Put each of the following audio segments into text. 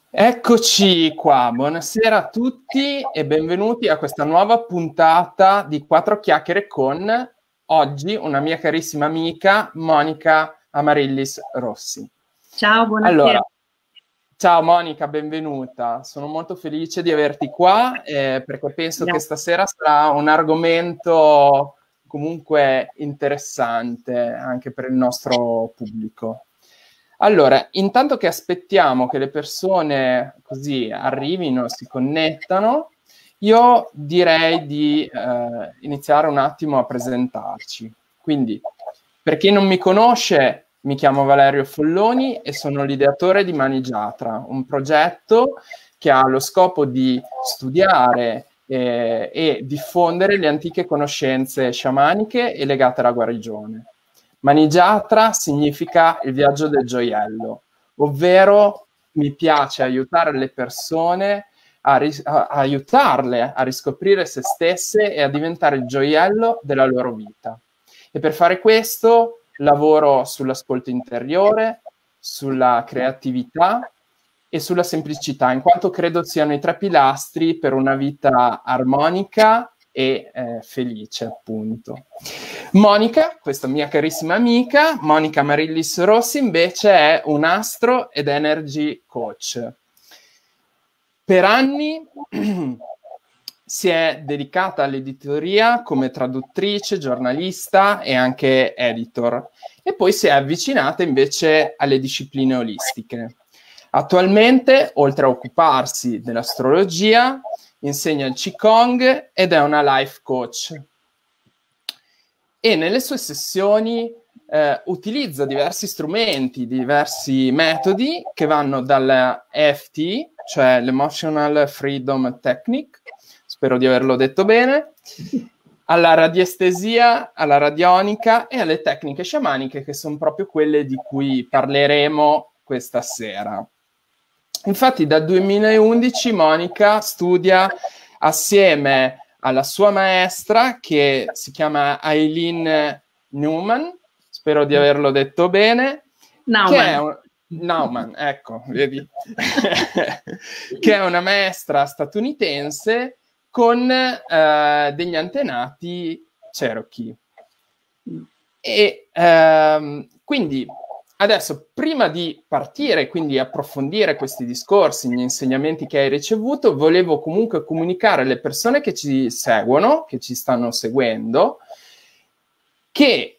Eccoci qua, buonasera a tutti e benvenuti a questa nuova puntata di Quattro Chiacchiere con oggi una mia carissima amica Monica Amarillis Rossi. Ciao, buonasera. Allora, ciao Monica, benvenuta. Sono molto felice di averti qua perché penso che stasera sarà un argomento comunque interessante anche per il nostro pubblico. Allora, intanto che aspettiamo che le persone così arrivino, si connettano, io direi di iniziare un attimo a presentarci. Quindi, per chi non mi conosce, mi chiamo Valerio Folloni e sono l'ideatore di Manigiatra, un progetto che ha lo scopo di studiare e diffondere le antiche conoscenze sciamaniche e legate alla guarigione. Manigiatra significa il viaggio del gioiello, ovvero mi piace aiutare le persone a aiutarle a riscoprire se stesse e a diventare il gioiello della loro vita. E per fare questo lavoro sull'ascolto interiore, sulla creatività e sulla semplicità, in quanto credo siano i tre pilastri per una vita armonica e felice, appunto. Monica, questa mia carissima amica, Monica Amarillis Rossi, invece è un astro ed energy coach. Per anni si è dedicata all'editoria come traduttrice, giornalista e anche editor, e poi si è avvicinata invece alle discipline olistiche. Attualmente, oltre a occuparsi dell'astrologia, insegna il Qigong ed è una life coach. E nelle sue sessioni utilizza diversi strumenti, diversi metodi che vanno dalla EFT, cioè l'Emotional Freedom Technique, spero di averlo detto bene, alla radiestesia, alla radionica e alle tecniche sciamaniche, che sono proprio quelle di cui parleremo questa sera. Infatti dal 2011 Monica studia assieme alla sua maestra, che si chiama Eileen Newman, spero di averlo detto bene, Nauman, ecco, vedi, che è una maestra statunitense con degli antenati Cherokee. E quindi adesso, prima di partire, quindi approfondire questi discorsi, gli insegnamenti che hai ricevuto, volevo comunque comunicare alle persone che ci seguono, che ci stanno seguendo, che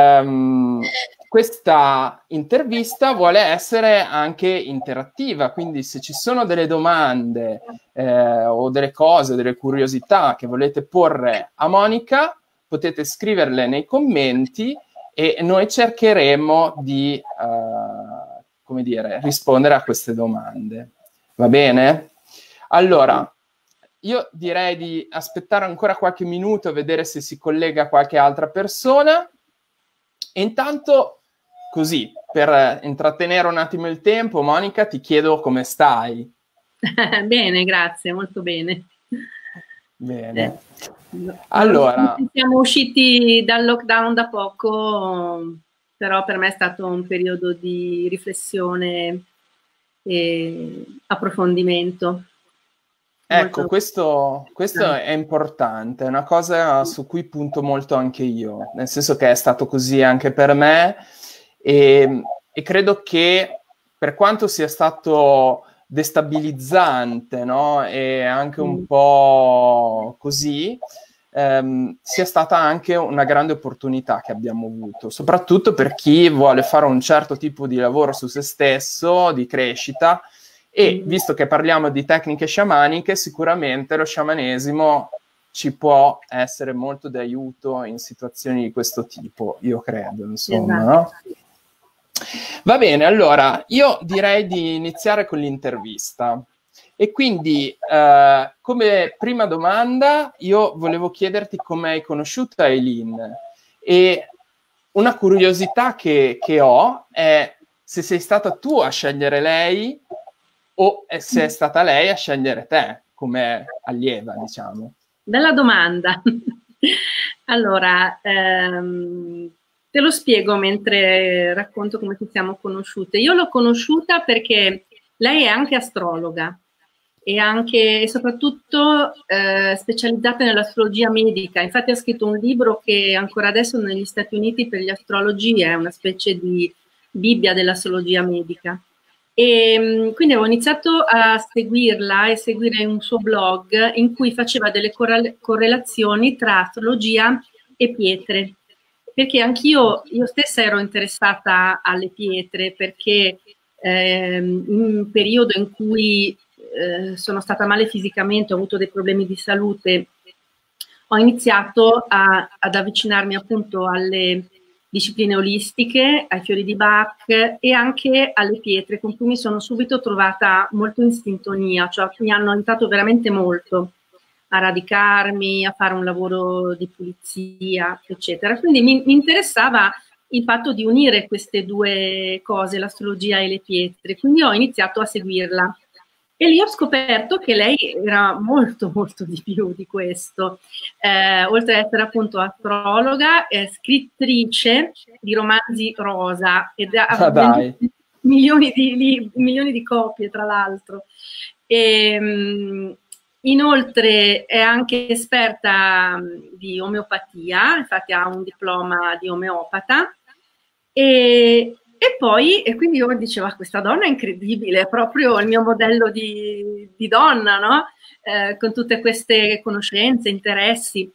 questa intervista vuole essere anche interattiva, quindi se ci sono delle domande o delle cose, delle curiosità che volete porre a Monica, potete scriverle nei commenti e noi cercheremo di, come dire, rispondere a queste domande. Va bene? Allora, io direi di aspettare ancora qualche minuto e vedere se si collega qualche altra persona. E intanto, così, per intrattenere un attimo il tempo, Monica, ti chiedo come stai. Bene, grazie, molto bene. Bene. Allora, siamo usciti dal lockdown da poco, però per me è stato un periodo di riflessione e approfondimento. Ecco, questo è importante, è una cosa su cui punto molto anche io, nel senso che è stato così anche per me e credo che per quanto sia stato destabilizzante, no? E anche un po' così, sia stata anche una grande opportunità che abbiamo avuto, soprattutto per chi vuole fare un certo tipo di lavoro su se stesso, di crescita, e visto che parliamo di tecniche sciamaniche, sicuramente lo sciamanesimo ci può essere molto d'aiuto in situazioni di questo tipo, io credo, insomma, no? Va bene, allora, io direi di iniziare con l'intervista. E quindi, come prima domanda, io volevo chiederti come hai conosciuto Eileen. E una curiosità che ho è se sei stata tu a scegliere lei o se è stata lei a scegliere te come allieva, diciamo. Bella domanda. Allora, te lo spiego mentre racconto come ci siamo conosciute. Io l'ho conosciuta perché Lei è anche astrologa e anche e soprattutto specializzata nell'astrologia medica. Infatti ha scritto un libro che ancora adesso negli Stati Uniti per gli astrologi è una specie di Bibbia dell'astrologia medica. E quindi avevo iniziato a seguirla e seguire un suo blog in cui faceva delle correlazioni tra astrologia e pietre, perché anch'io stessa ero interessata alle pietre, perché in un periodo in cui sono stata male fisicamente, ho avuto dei problemi di salute, ho iniziato ad avvicinarmi appunto alle discipline olistiche, ai fiori di Bach e anche alle pietre, con cui mi sono subito trovata molto in sintonia, cioè mi hanno aiutato veramente molto a radicarmi, a fare un lavoro di pulizia, eccetera. Quindi mi interessava il fatto di unire queste due cose, l'astrologia e le pietre, quindi ho iniziato a seguirla. E lì ho scoperto che lei era molto, molto di più di questo. Oltre ad essere appunto astrologa, è scrittrice di romanzi rosa ed ha venduto milioni di copie, tra l'altro. Inoltre è anche esperta di omeopatia, infatti ha un diploma di omeopata. E poi, e quindi io dicevo, questa donna è incredibile, è proprio il mio modello di donna, no? Con tutte queste conoscenze, interessi.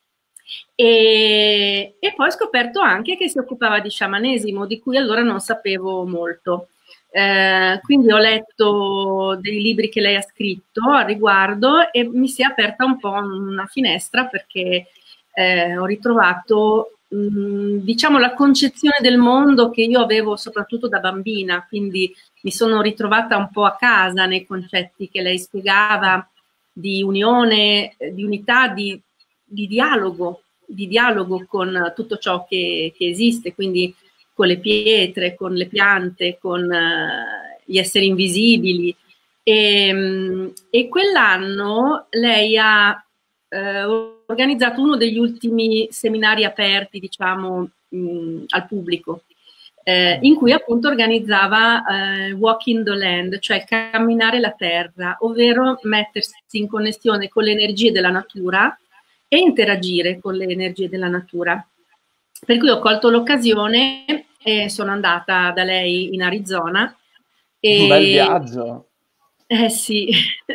E poi ho scoperto anche che si occupava di sciamanesimo, di cui allora non sapevo molto. Quindi ho letto dei libri che lei ha scritto a riguardo e mi si è aperta un po' una finestra, perché ho ritrovato diciamo la concezione del mondo che io avevo soprattutto da bambina, quindi mi sono ritrovata un po' a casa nei concetti che lei spiegava di unione, di unità, di dialogo con tutto ciò che esiste, quindi con le pietre, con le piante, con gli esseri invisibili. E quell'anno lei ha organizzato uno degli ultimi seminari aperti, diciamo, al pubblico, in cui appunto organizzava Walking the Land, cioè camminare la terra, ovvero mettersi in connessione con le energie della natura e interagire con le energie della natura. Per cui ho colto l'occasione e sono andata da lei in Arizona. Un bel viaggio. Sì.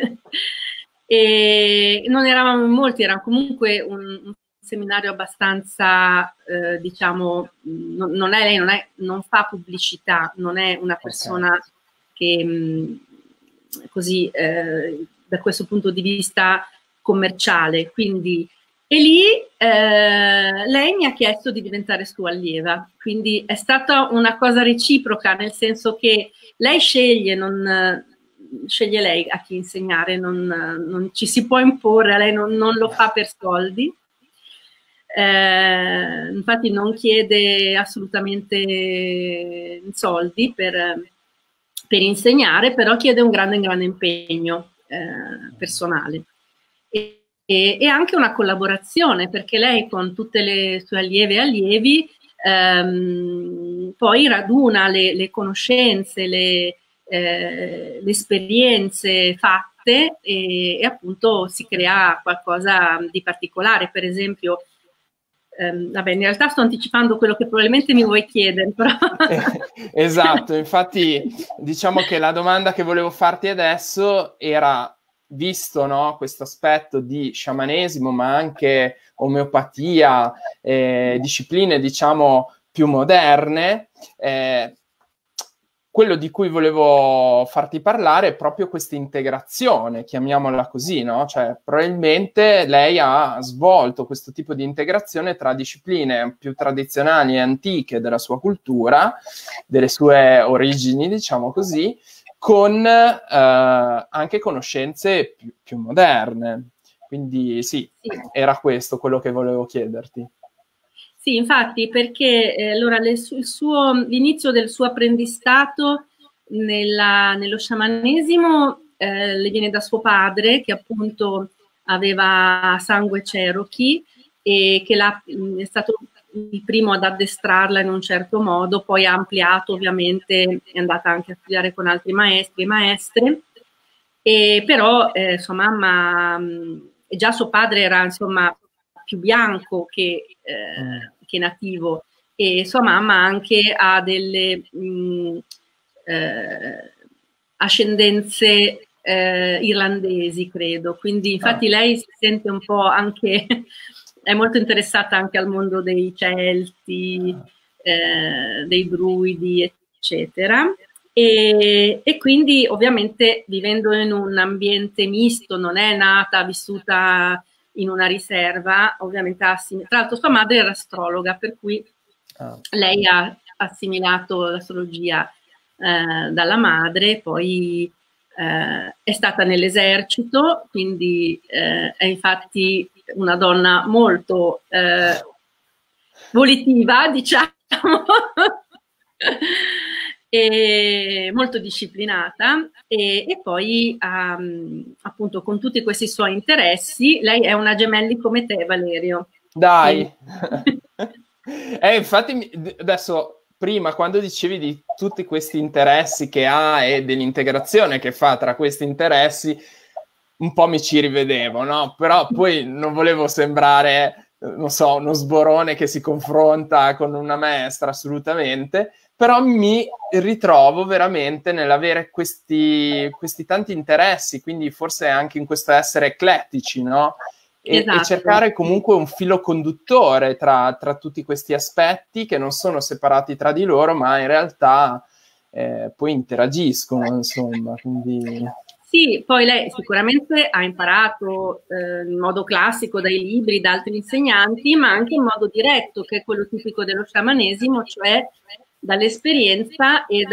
E non eravamo in molti, era comunque un seminario abbastanza, diciamo, non fa pubblicità, non è una persona che così, da questo punto di vista commerciale, quindi e lì lei mi ha chiesto di diventare sua allieva, quindi è stata una cosa reciproca, nel senso che lei sceglie, sceglie lei a chi insegnare, non ci si può imporre, lei non lo fa per soldi, infatti non chiede assolutamente soldi per insegnare, però chiede un grande impegno personale. E anche una collaborazione, perché lei con tutte le sue allieve e allievi poi raduna le conoscenze, le esperienze fatte e appunto si crea qualcosa di particolare. Per esempio, vabbè, in realtà sto anticipando quello che probabilmente mi vuoi chiedere, però... Esatto, infatti diciamo che la domanda che volevo farti adesso era, visto, no, questo aspetto di sciamanesimo, ma anche omeopatia, discipline diciamo più moderne, quello di cui volevo farti parlare è proprio questa integrazione, chiamiamola così, no? Cioè, probabilmente lei ha svolto questo tipo di integrazione tra discipline più tradizionali e antiche della sua cultura, delle sue origini, diciamo così, con anche conoscenze più moderne. Quindi sì, era questo quello che volevo chiederti. Sì, infatti, perché allora l'inizio del suo apprendistato nello sciamanesimo le viene da suo padre, che appunto aveva sangue Cherokee e che è stato il primo ad addestrarla in un certo modo, poi ha ampliato ovviamente, è andata anche a studiare con altri maestri e maestre, e però sua mamma, e già suo padre era insomma più bianco che nativo, e sua mamma anche ha delle ascendenze irlandesi, credo, quindi infatti lei si sente un po' anche, è molto interessata anche al mondo dei Celti, dei Druidi, eccetera. E quindi ovviamente vivendo in un ambiente misto, non è nata, vissuta in una riserva, ovviamente tra l'altro sua madre era astrologa, per cui lei ha assimilato l'astrologia dalla madre, poi è stata nell'esercito, quindi è infatti una donna molto volitiva, diciamo, e molto disciplinata, e poi appunto con tutti questi suoi interessi, lei è una gemelli come te, Valerio. Dai! Infatti adesso, prima, quando dicevi di tutti questi interessi che ha e dell'integrazione che fa tra questi interessi, un po' mi ci rivedevo, no? Però poi non volevo sembrare, non so, uno sborone che si confronta con una maestra, assolutamente, però mi ritrovo veramente nell'avere questi tanti interessi, quindi forse anche in questo essere eclettici, no? Esatto. E cercare comunque un filo conduttore tra tutti questi aspetti che non sono separati tra di loro, ma in realtà poi interagiscono, insomma. Quindi... Sì, poi lei sicuramente ha imparato in modo classico dai libri, da altri insegnanti, ma anche in modo diretto, che è quello tipico dello sciamanesimo, cioè dall'esperienza e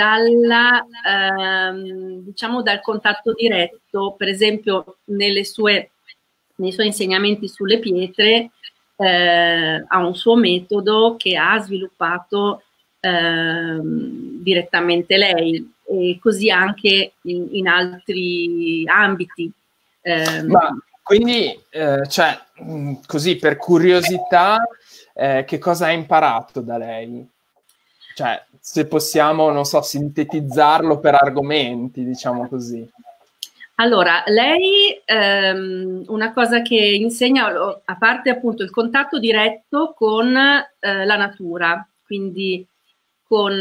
diciamo, dal contatto diretto. Per esempio, nei suoi insegnamenti sulle pietre ha un suo metodo che ha sviluppato direttamente lei, e così anche in altri ambiti. Ma quindi, cioè, così per curiosità, che cosa hai imparato da lei? Cioè, se possiamo, non so, sintetizzarlo per argomenti, diciamo così. Allora, lei una cosa che insegna, a parte appunto il contatto diretto con la natura, quindi con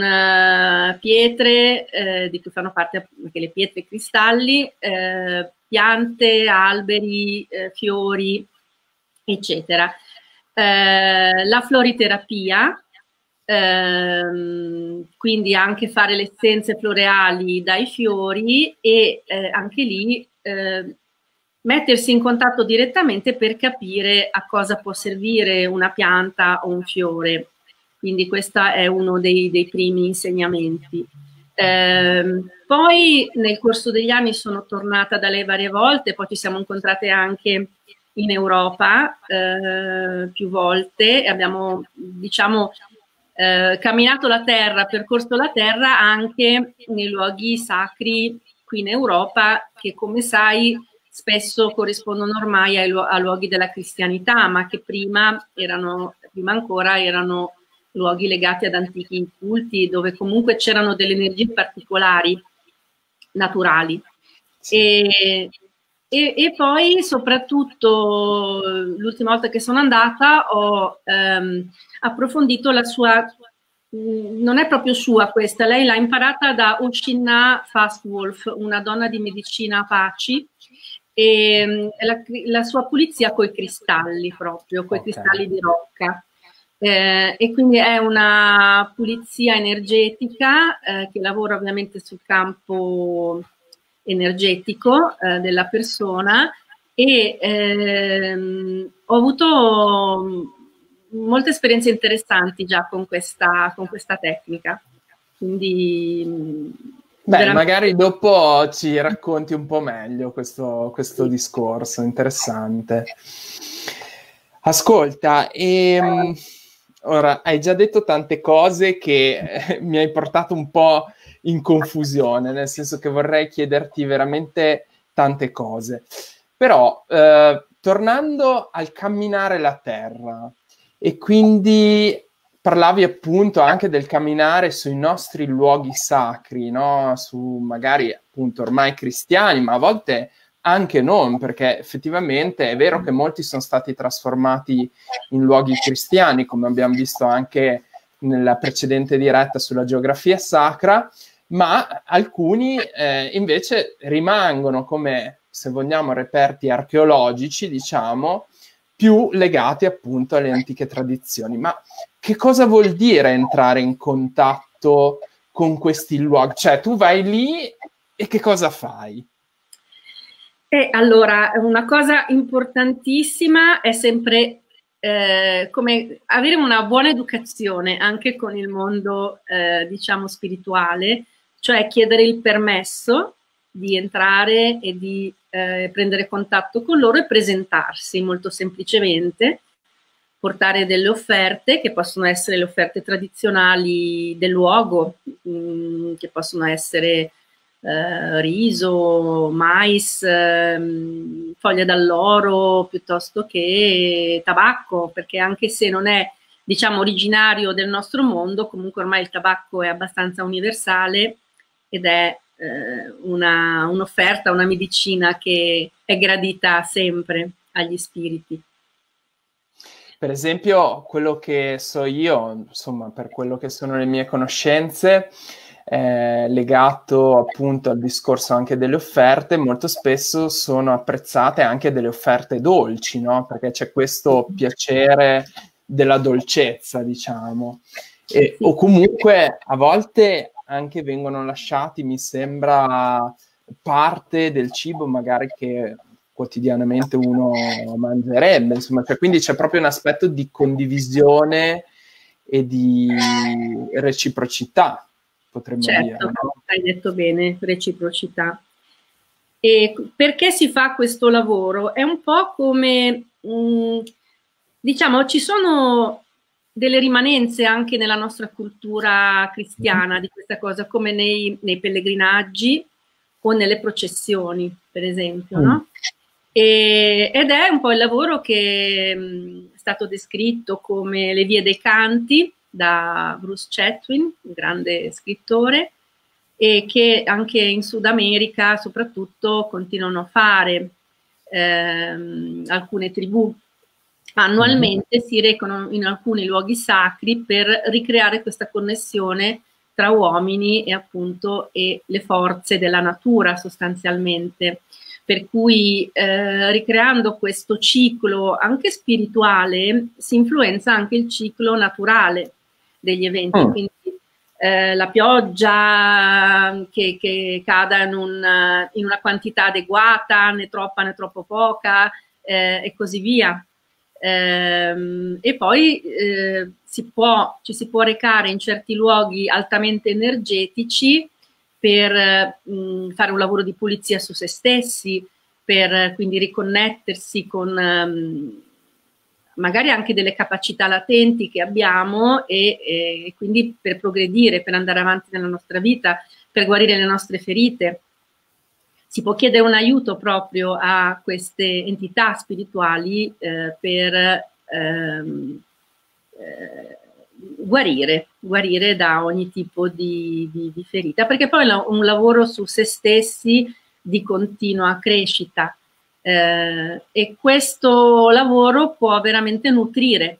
pietre di cui fanno parte anche le pietre e cristalli, piante, alberi, fiori, eccetera. La floriterapia, quindi anche fare le essenze floreali dai fiori, e anche lì mettersi in contatto direttamente per capire a cosa può servire una pianta o un fiore. Quindi questo è uno dei primi insegnamenti. Poi nel corso degli anni sono tornata da lei varie volte, poi ci siamo incontrate anche in Europa più volte, e abbiamo, diciamo, camminato la terra, percorso la terra anche nei luoghi sacri qui in Europa, che come sai spesso corrispondono ormai a luoghi della cristianità, ma che prima ancora erano luoghi legati ad antichi culti, dove comunque c'erano delle energie particolari, naturali. Sì. E poi soprattutto l'ultima volta che sono andata ho approfondito la sua, non è proprio sua questa, lei l'ha imparata da Oisin Fastwolf, una donna di medicina Apache, e la sua pulizia coi cristalli, proprio coi cristalli di rocca. E quindi è una pulizia energetica che lavora ovviamente sul campo energetico della persona, e ho avuto molte esperienze interessanti già con questa tecnica. Quindi magari dopo ci racconti un po' meglio questo discorso interessante. Ascolta, ora hai già detto tante cose che mi hai portato un po' in confusione, nel senso che vorrei chiederti veramente tante cose. Però, tornando al camminare la terra, e quindi parlavi appunto anche del camminare sui nostri luoghi sacri, no? Su magari appunto ormai cristiani, ma a volte anche non, perché effettivamente è vero che molti sono stati trasformati in luoghi cristiani, come abbiamo visto anche nella precedente diretta sulla geografia sacra, ma alcuni invece rimangono come, se vogliamo, reperti archeologici, diciamo, più legati appunto alle antiche tradizioni. Ma che cosa vuol dire entrare in contatto con questi luoghi? Cioè, tu vai lì e che cosa fai? Allora, una cosa importantissima è sempre come avere una buona educazione anche con il mondo, diciamo, spirituale, cioè chiedere il permesso di entrare e di prendere contatto con loro e presentarsi molto semplicemente, portare delle offerte che possono essere le offerte tradizionali del luogo, che possono essere riso, mais, foglie d'alloro, piuttosto che tabacco, perché anche se non è, diciamo, originario del nostro mondo, comunque ormai il tabacco è abbastanza universale ed è un'offerta, una medicina che è gradita sempre agli spiriti. Per esempio, quello che so io, insomma, per quello che sono le mie conoscenze, legato appunto al discorso anche delle offerte, molto spesso sono apprezzate anche delle offerte dolci, no? Perché c'è questo piacere della dolcezza, diciamo. O comunque a volte anche vengono lasciati, mi sembra, parte del cibo magari che quotidianamente uno mangerebbe, insomma, cioè, quindi c'è proprio un aspetto di condivisione e di reciprocità, potremmo dire. Certo, No? hai detto bene, reciprocità. E perché si fa questo lavoro? È un po' come, diciamo, ci sono delle rimanenze anche nella nostra cultura cristiana di questa cosa, come nei pellegrinaggi o nelle processioni, per esempio, no? Ed è un po' il lavoro che è stato descritto come le vie dei canti da Bruce Chatwin, un grande scrittore, e che anche in Sud America soprattutto continuano a fare alcune tribù. Annualmente si recano in alcuni luoghi sacri per ricreare questa connessione tra uomini e appunto e le forze della natura sostanzialmente. Per cui ricreando questo ciclo anche spirituale si influenza anche il ciclo naturale degli eventi, quindi la pioggia che cada in una quantità adeguata, né troppa né troppo poca, e così via. E poi ci si può recare in certi luoghi altamente energetici per fare un lavoro di pulizia su se stessi, per quindi riconnettersi con magari anche delle capacità latenti che abbiamo e quindi per progredire, per andare avanti nella nostra vita, per guarire le nostre ferite. Si può chiedere un aiuto proprio a queste entità spirituali per guarire da ogni tipo di ferita, perché poi è un lavoro su se stessi di continua crescita. E questo lavoro può veramente nutrire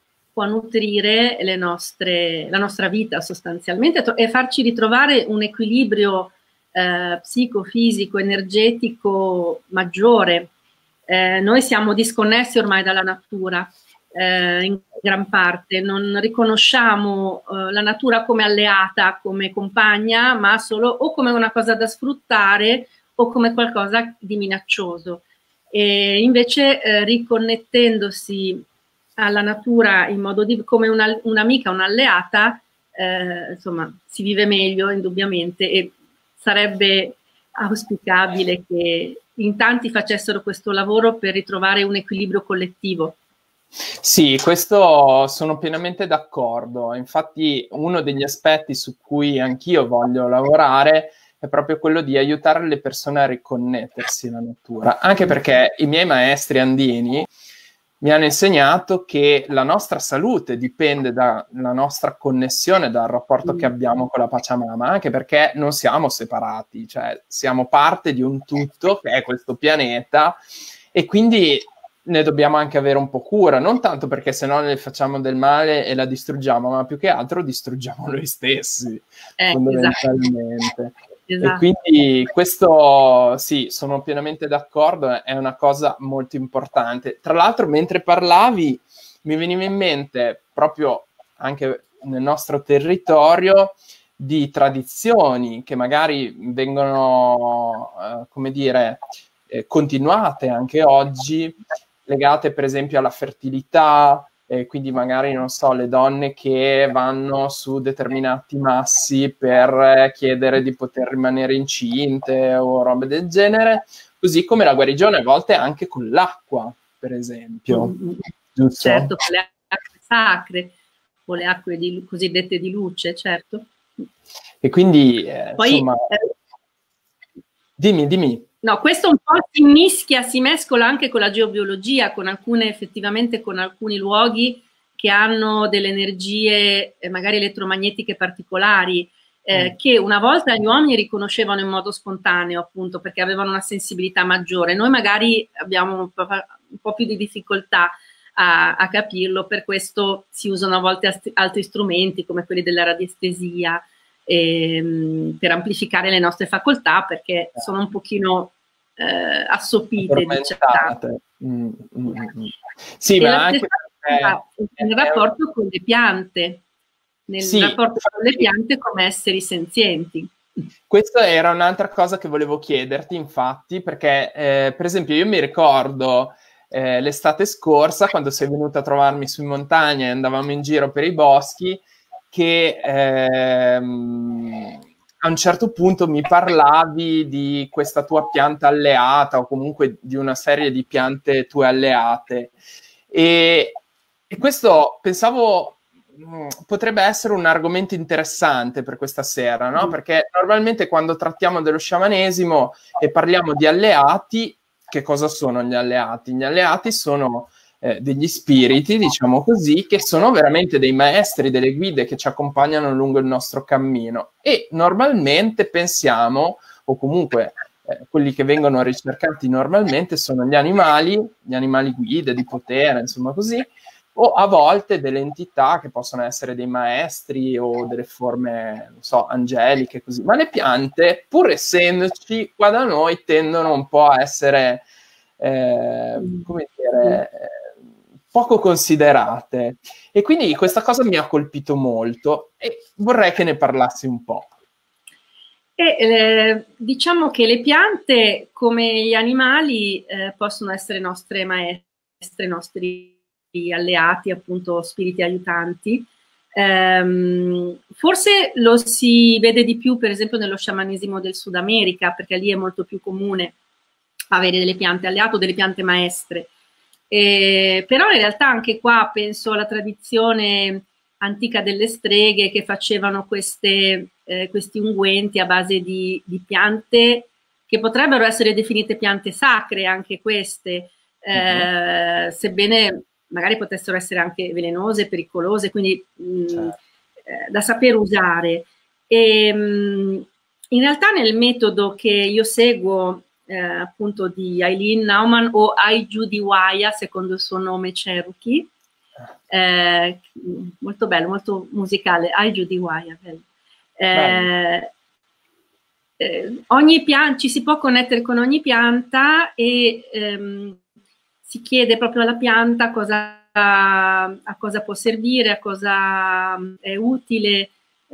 la nostra vita sostanzialmente e farci ritrovare un equilibrio psicofisico, energetico maggiore. Noi siamo disconnessi ormai dalla natura in gran parte, non riconosciamo la natura come alleata, come compagna, ma solo o come una cosa da sfruttare o come qualcosa di minaccioso. E invece riconnettendosi alla natura in modo come un'amica, un'alleata, insomma, si vive meglio indubbiamente e sarebbe auspicabile che in tanti facessero questo lavoro per ritrovare un equilibrio collettivo. Sì, questo sono pienamente d'accordo. Infatti, uno degli aspetti su cui anch'io voglio lavorare è proprio quello di aiutare le persone a riconnettersi alla natura, anche perché i miei maestri andini mi hanno insegnato che la nostra salute dipende dalla nostra connessione, dal rapporto che abbiamo con la Pachamama, anche perché non siamo separati, cioè siamo parte di un tutto che è questo pianeta, e quindi ne dobbiamo anche avere un po' cura, non tanto perché sennò ne facciamo del male e la distruggiamo, ma più che altro distruggiamo noi stessi, fondamentalmente. Esatto. E quindi questo, sì, sono pienamente d'accordo, è una cosa molto importante. Tra l'altro, mentre parlavi, mi veniva in mente, proprio anche nel nostro territorio, di tradizioni che magari vengono, come dire, continuate anche oggi, legate per esempio alla fertilità, quindi magari, non so, le donne che vanno su determinati massi per chiedere di poter rimanere incinte o robe del genere, così come la guarigione a volte anche con l'acqua, per esempio. Giusto? Certo, con le acque sacre o le acque cosiddette di luce, certo. E quindi, poi, insomma... Dimmi. No, questo un po' si mischia, si mescola anche con la geobiologia, effettivamente con alcuni luoghi che hanno delle energie magari elettromagnetiche particolari, che una volta gli uomini riconoscevano in modo spontaneo, appunto, perché avevano una sensibilità maggiore. Noi magari abbiamo un po' più di difficoltà a capirlo, per questo si usano a volte altri strumenti come quelli della radiestesia, per amplificare le nostre facoltà, perché sono un pochino assopite, diciamo. Sì, ma anche nel rapporto con le piante, rapporto con le piante come esseri senzienti. Questa era un'altra cosa che volevo chiederti, infatti, perché per esempio io mi ricordo l'estate scorsa, quando sei venuta a trovarmi su in montagna e andavamo in giro per i boschi, che a un certo punto mi parlavi di questa tua pianta alleata o comunque di una serie di piante tue alleate, e questo pensavo potrebbe essere un argomento interessante per questa sera, no? Perché normalmente quando trattiamo dello sciamanesimo e parliamo di alleati, che cosa sono gli alleati? Gli alleati sono degli spiriti, diciamo così, che sono veramente dei maestri, delle guide che ci accompagnano lungo il nostro cammino, e normalmente pensiamo, o comunque quelli che vengono ricercati normalmente sono gli animali guide di potere, insomma così, o a volte delle entità che possono essere dei maestri o delle forme, non so, angeliche, così. Ma le piante, pur essendoci, qua da noi tendono un po' a essere, come dire, poco considerate. E quindi questa cosa mi ha colpito molto e vorrei che ne parlassi un po'. Diciamo che le piante, come gli animali, possono essere nostre maestre, nostri alleati, appunto spiriti aiutanti. Forse lo si vede di più, per esempio, nello sciamanesimo del Sud America, perché lì è molto più comune avere delle piante alleate o delle piante maestre. Però in realtà anche qua penso alla tradizione antica delle streghe che facevano questi unguenti a base di piante che potrebbero essere definite piante sacre, anche queste, sebbene magari potessero essere anche velenose, pericolose, quindi da saper usare. In realtà nel metodo che io seguo, appunto di Eileen Nauman o Aiju Waya, secondo il suo nome Cherokee, molto bello, molto musicale, Aiju Waya, ogni pianta, ci si può connettere con ogni pianta e si chiede proprio alla pianta a cosa può servire, a cosa è utile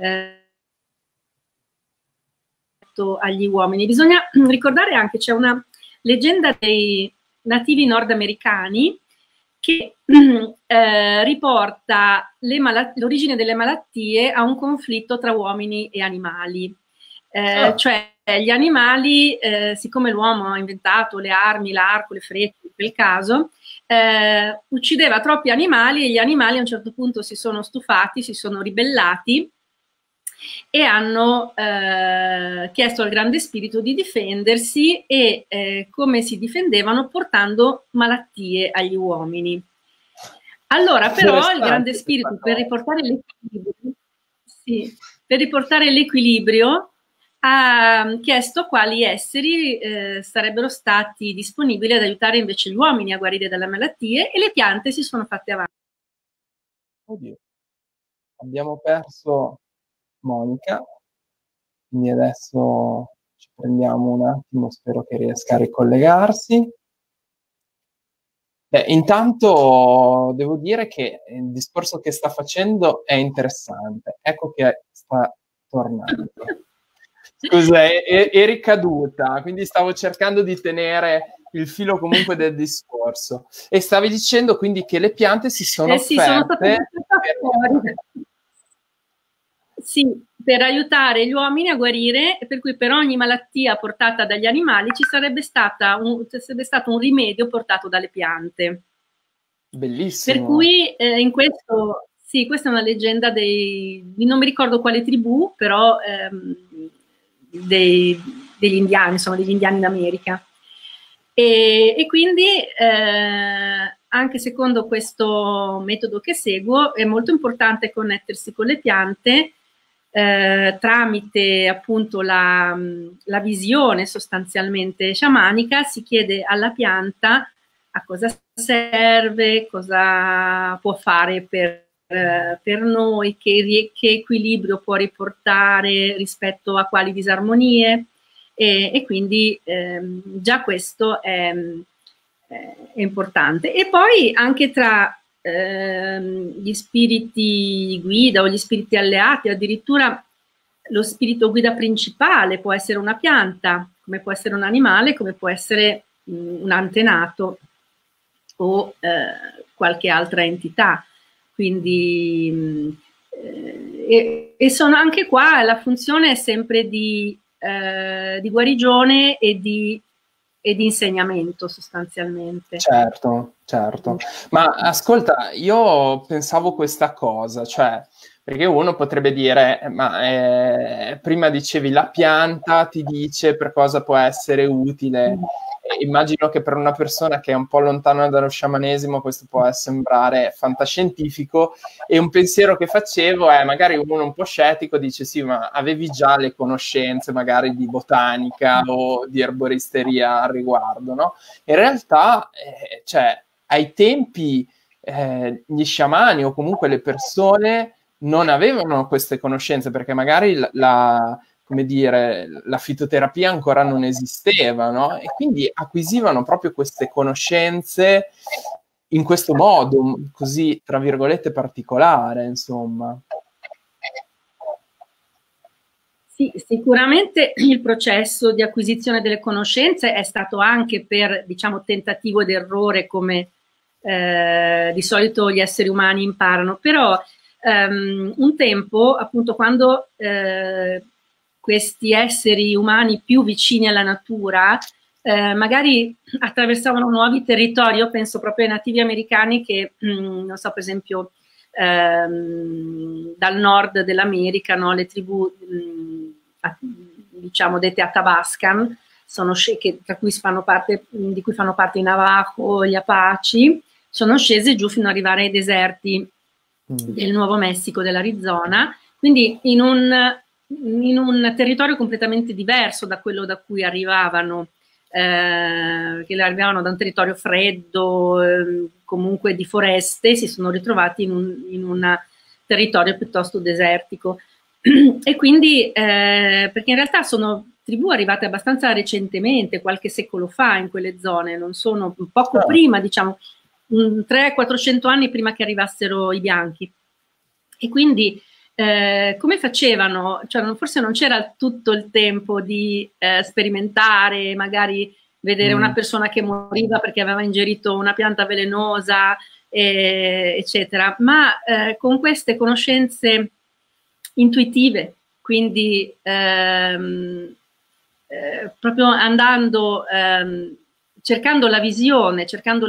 agli uomini. Bisogna ricordare anche, c'è una leggenda dei nativi nordamericani che riporta l'origine delle malattie a un conflitto tra uomini e animali. Cioè gli animali, siccome l'uomo ha inventato le armi, l'arco, le frecce, in quel caso, uccideva troppi animali e gli animali a un certo punto si sono stufati, si sono ribellati e hanno chiesto al grande spirito di difendersi e come si difendevano? Portando malattie agli uomini. Allora, però il grande spirito per riportare l'equilibrio, sì, per riportare l'equilibrio ha chiesto quali esseri sarebbero stati disponibili ad aiutare invece gli uomini a guarire dalle malattie, e le piante si sono fatte avanti. Oddio, abbiamo perso Monica, quindi adesso ci prendiamo un attimo, spero che riesca a ricollegarsi. Beh, intanto devo dire che il discorso che sta facendo è interessante. Ecco che sta tornando. Scusa, eri caduta, quindi stavo cercando di tenere il filo comunque del discorso. E stavi dicendo quindi che le piante si sono sì, sono state fuori. Sì, per aiutare gli uomini a guarire, per cui per ogni malattia portata dagli animali ci sarebbe stato un rimedio portato dalle piante. Bellissimo. Per cui in questo, sì, questa è una leggenda non mi ricordo quale tribù, però degli indiani, insomma, degli indiani d'America. E quindi anche secondo questo metodo che seguo è molto importante connettersi con le piante tramite appunto la visione sostanzialmente sciamanica. Si chiede alla pianta a cosa serve, cosa può fare per noi, che equilibrio può riportare rispetto a quali disarmonie, e quindi già questo è importante. E poi anche tra gli spiriti guida o gli spiriti alleati, addirittura lo spirito guida principale può essere una pianta, come può essere un animale, come può essere un antenato o qualche altra entità. Quindi e sono anche qua, la funzione è sempre di guarigione e di insegnamento sostanzialmente. Certo, certo. Ma ascolta, io pensavo questa cosa, cioè, perché uno potrebbe dire, ma prima dicevi la pianta ti dice per cosa può essere utile. Immagino che per una persona che è un po' lontana dallo sciamanesimo questo può sembrare fantascientifico, e un pensiero che facevo è magari uno un po' scettico dice sì, ma avevi già le conoscenze magari di botanica o di erboristeria al riguardo, no? In realtà, cioè, ai tempi gli sciamani o comunque le persone non avevano queste conoscenze perché magari come dire, la fitoterapia ancora non esisteva, no? E quindi acquisivano proprio queste conoscenze in questo modo, così, tra virgolette, particolare, insomma. Sì, sicuramente il processo di acquisizione delle conoscenze è stato anche per, diciamo, tentativo ed errore, come di solito gli esseri umani imparano, però un tempo, appunto, quando questi esseri umani più vicini alla natura magari attraversavano nuovi territori. Io penso proprio ai nativi americani che, non so, per esempio dal nord dell'America, no, le tribù diciamo dette Athabascan, tra cui di cui fanno parte i Navajo, gli Apache, sono scese giù fino ad arrivare ai deserti del Nuovo Messico, dell'Arizona, quindi in un territorio completamente diverso da quello da cui arrivavano, che arrivavano da un territorio freddo, comunque di foreste, si sono ritrovati in un territorio piuttosto desertico. E quindi, perché in realtà sono tribù arrivate abbastanza recentemente, qualche secolo fa in quelle zone, non sono poco prima, diciamo 300-400 anni prima che arrivassero i bianchi. E quindi come facevano? Cioè, forse non c'era tutto il tempo di sperimentare, magari vedere una persona che moriva perché aveva ingerito una pianta velenosa, eccetera, ma con queste conoscenze intuitive, quindi proprio andando, cercando la visione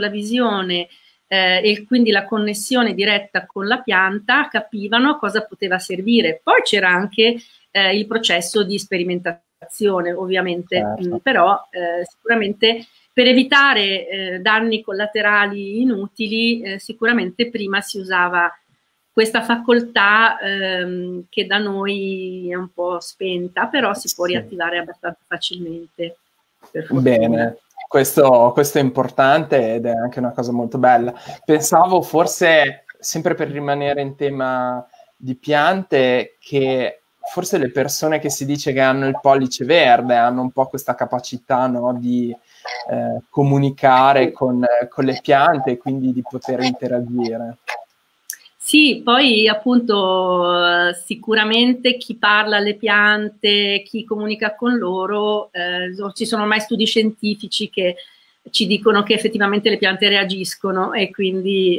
e quindi la connessione diretta con la pianta, capivano cosa poteva servire. Poi c'era anche il processo di sperimentazione, ovviamente, certo. Però sicuramente per evitare danni collaterali inutili, sicuramente prima si usava questa facoltà che da noi è un po' spenta, però si può riattivare abbastanza facilmente, per fortuna. Bene, questo è importante ed è anche una cosa molto bella. Pensavo forse, sempre per rimanere in tema di piante, che forse le persone che si dice che hanno il pollice verde hanno un po' questa capacità, no, di comunicare con le piante e quindi di poter interagire. Sì, poi appunto sicuramente chi parla alle piante, chi comunica con loro, ci sono ormai studi scientifici che ci dicono che effettivamente le piante reagiscono e quindi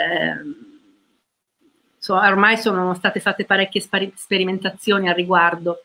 ormai sono state fatte parecchie sperimentazioni al riguardo,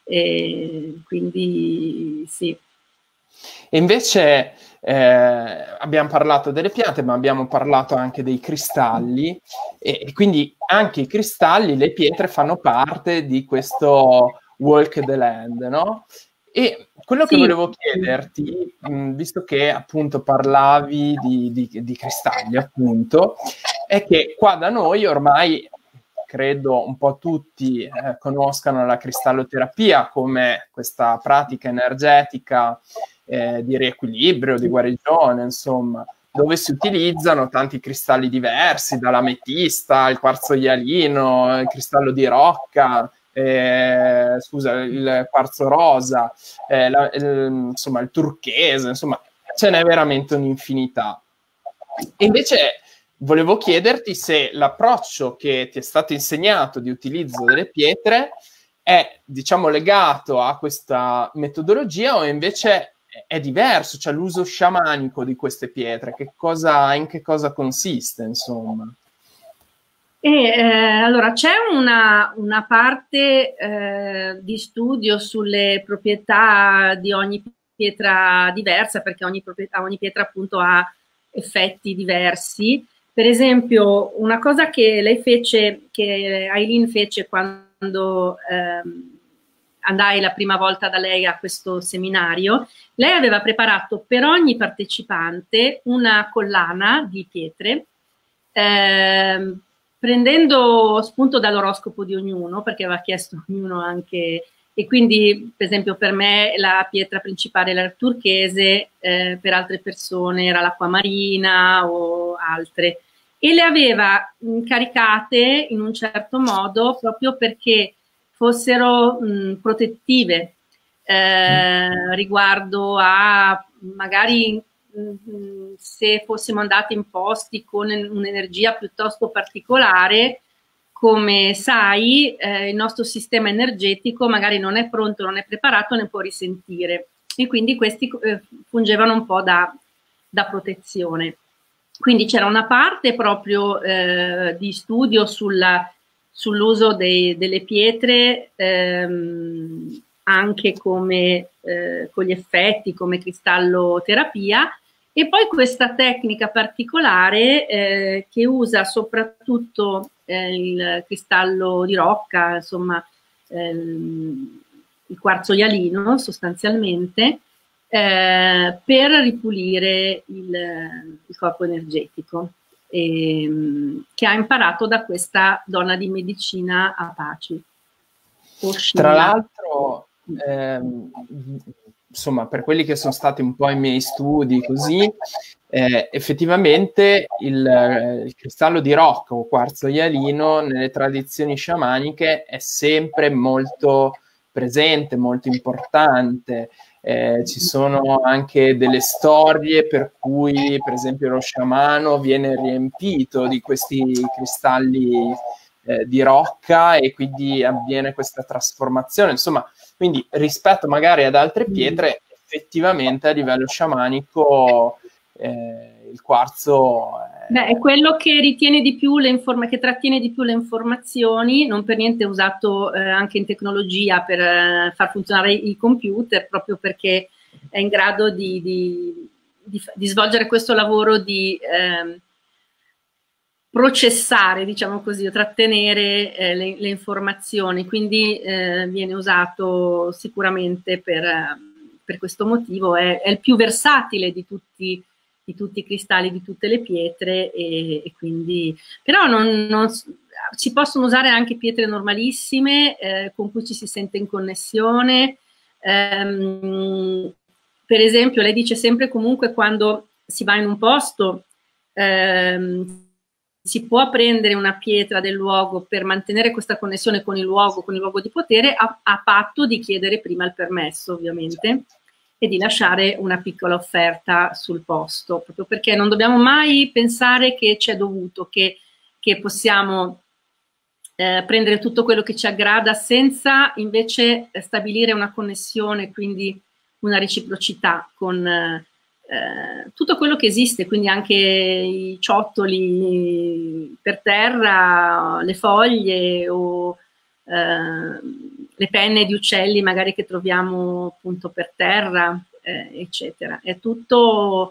quindi sì. E invece abbiamo parlato delle piante, ma abbiamo parlato anche dei cristalli e quindi anche i cristalli, le pietre fanno parte di questo Walk the Land, no? E quello che volevo chiederti, visto che appunto parlavi di cristalli, appunto, è che qua da noi ormai credo un po' tutti conoscano la cristalloterapia come questa pratica energetica di riequilibrio, di guarigione, insomma, dove si utilizzano tanti cristalli diversi, dall'ametista, il quarzo ialino, il cristallo di rocca, il quarzo rosa, insomma, il turchese, insomma, ce n'è veramente un'infinità. E invece volevo chiederti se l'approccio che ti è stato insegnato di utilizzo delle pietre è, diciamo, legato a questa metodologia o invece è diverso, cioè l'uso sciamanico di queste pietre, in che cosa consiste, insomma? Allora, c'è una parte di studio sulle proprietà di ogni pietra diversa, perché ogni pietra appunto ha effetti diversi. Per esempio, una cosa che Aileen fece quando andai la prima volta da lei a questo seminario, lei aveva preparato per ogni partecipante una collana di pietre, prendendo spunto dall'oroscopo di ognuno, perché aveva chiesto ognuno anche, e quindi per esempio per me la pietra principale era il turchese, per altre persone era l'acquamarina o altre, e le aveva caricate in un certo modo proprio perché fossero protettive riguardo a magari se fossimo andati in posti con un'energia piuttosto particolare, come sai, il nostro sistema energetico magari non è pronto, non è preparato, ne può risentire. E quindi questi fungevano un po' da protezione. Quindi c'era una parte proprio di studio sull'uso delle pietre anche come con gli effetti, come cristalloterapia, e poi questa tecnica particolare che usa soprattutto il cristallo di rocca, insomma il quarzo ialino sostanzialmente, per ripulire il corpo energetico, che ha imparato da questa donna di medicina Apache. Tra l'altro, insomma, per quelli che sono stati un po' i miei studi così, effettivamente il cristallo di rocca o quarzo ialino nelle tradizioni sciamaniche è sempre molto presente, molto importante. Ci sono anche delle storie per cui, per esempio, lo sciamano viene riempito di questi cristalli di rocca e quindi avviene questa trasformazione. Insomma, quindi rispetto magari ad altre pietre, effettivamente a livello sciamanico il quarzo è quello che ritiene di più che trattiene di più le informazioni, non per niente è usato anche in tecnologia per far funzionare i computer, proprio perché è in grado di svolgere questo lavoro di processare, diciamo così, o trattenere le informazioni, quindi viene usato sicuramente per per questo motivo è il più versatile di tutti i cristalli, di tutte le pietre, e quindi però si possono usare anche pietre normalissime con cui ci si sente in connessione. Per esempio, lei dice sempre comunque quando si va in un posto si può prendere una pietra del luogo per mantenere questa connessione con il luogo di potere, a patto di chiedere prima il permesso, ovviamente, e di lasciare una piccola offerta sul posto, proprio perché non dobbiamo mai pensare che c'è dovuto, che possiamo prendere tutto quello che ci aggrada senza invece stabilire una connessione, quindi una reciprocità con tutto quello che esiste, quindi anche i ciottoli per terra, le foglie o le penne di uccelli magari che troviamo appunto per terra, eccetera. È tutto,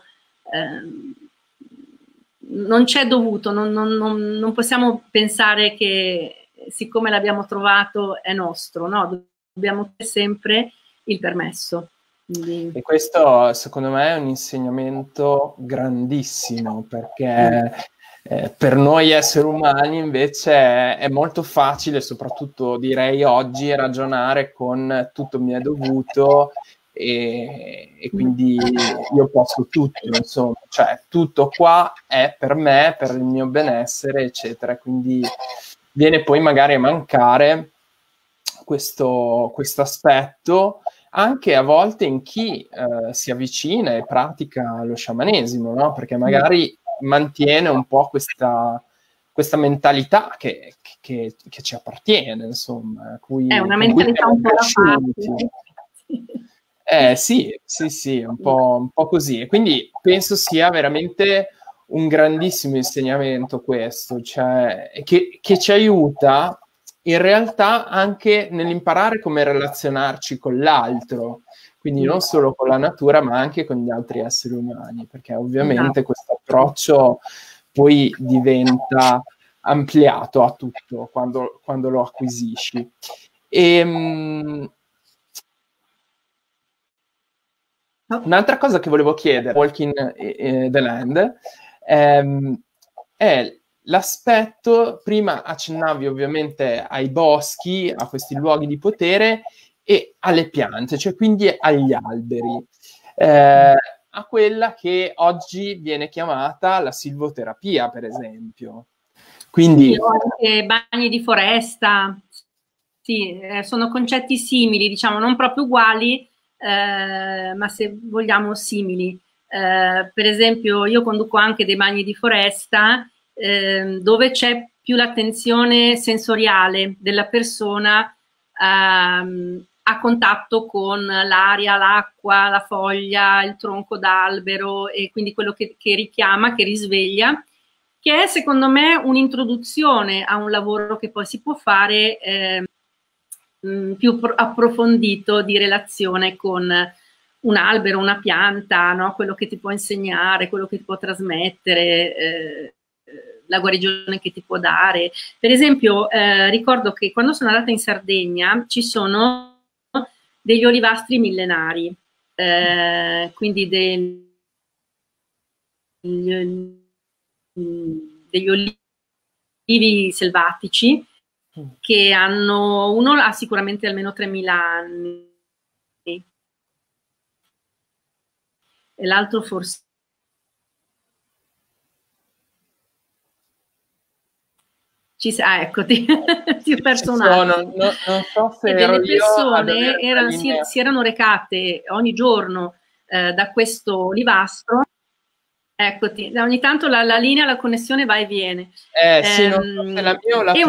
non c'è dovuto, non possiamo pensare che siccome l'abbiamo trovato è nostro, no? Dobbiamo sempre il permesso. Quindi... E questo secondo me è un insegnamento grandissimo, perché per noi esseri umani invece è molto facile, soprattutto direi oggi, ragionare con tutto mi è dovuto e quindi io posso tutto, insomma, cioè tutto qua è per me, per il mio benessere, eccetera. Quindi viene poi magari a mancare questo aspetto anche a volte in chi si avvicina e pratica lo sciamanesimo, no? Perché magari mantiene un po' questa mentalità che ci appartiene, insomma. È una mentalità un po' da sì, un po' così. E quindi penso sia veramente un grandissimo insegnamento questo, cioè che ci aiuta in realtà anche nell'imparare come relazionarci con l'altro, quindi non solo con la natura, ma anche con gli altri esseri umani, perché ovviamente questo approccio poi diventa ampliato a tutto quando lo acquisisci. Un'altra cosa che volevo chiedere, Walking the Land, è l'aspetto, prima accennavi ovviamente ai boschi, a questi luoghi di potere e alle piante, cioè quindi agli alberi, a quella che oggi viene chiamata la silvoterapia, per esempio. Quindi sì, o anche bagni di foresta, sì, sono concetti simili, diciamo, non proprio uguali, ma se vogliamo simili. Per esempio, io conduco anche dei bagni di foresta dove c'è più l'attenzione sensoriale della persona a contatto con l'aria, l'acqua, la foglia, il tronco d'albero, e quindi quello che richiama, che risveglia, che è secondo me un'introduzione a un lavoro che poi si può fare più approfondito di relazione con un albero, una pianta, no? Quello che ti può insegnare, quello che ti può trasmettere, la guarigione che ti può dare. Per esempio, ricordo che quando sono andata in Sardegna ci sono degli olivastri millenari, quindi degli olivi selvatici che uno ha sicuramente almeno 3000 anni e l'altro forse eccoti, ti ho perso un attimo. Non so se e delle persone si erano recate ogni giorno da questo olivastro. Eccoti, ogni tanto la linea, la connessione va e viene. Sì, non so se la mia o la tua,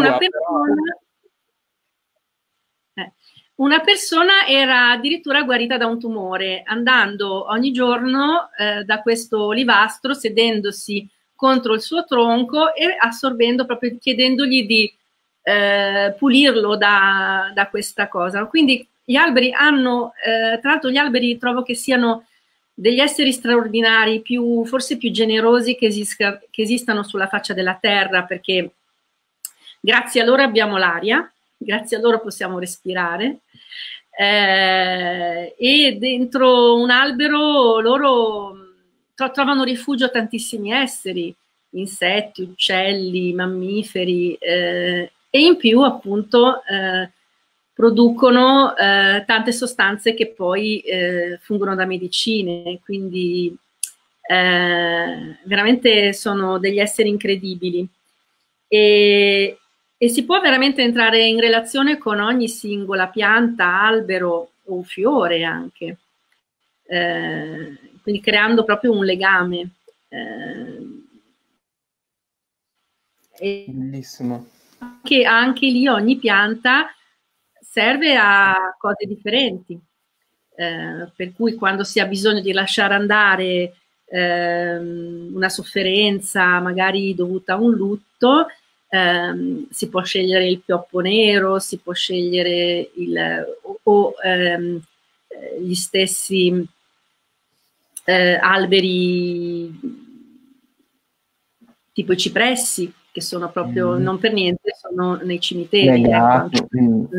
una persona era addirittura guarita da un tumore, andando ogni giorno da questo olivastro, sedendosi contro il suo tronco e assorbendo, proprio chiedendogli di pulirlo da questa cosa. Quindi gli alberi hanno, tra l'altro gli alberi trovo che siano degli esseri straordinari, forse più generosi che esistano sulla faccia della terra, perché grazie a loro abbiamo l'aria, grazie a loro possiamo respirare, e dentro un albero loro trovano rifugio tantissimi esseri, insetti, uccelli, mammiferi, e in più appunto producono tante sostanze che poi fungono da medicine, quindi veramente sono degli esseri incredibili. E si può veramente entrare in relazione con ogni singola pianta, albero o fiore anche, quindi creando proprio un legame. Bellissimo. Anche lì ogni pianta serve a cose differenti, per cui quando si ha bisogno di lasciare andare una sofferenza magari dovuta a un lutto, si può scegliere il pioppo nero, si può scegliere gli stessi alberi tipo i cipressi, che sono proprio non per niente, sono nei cimiteri. Ecco,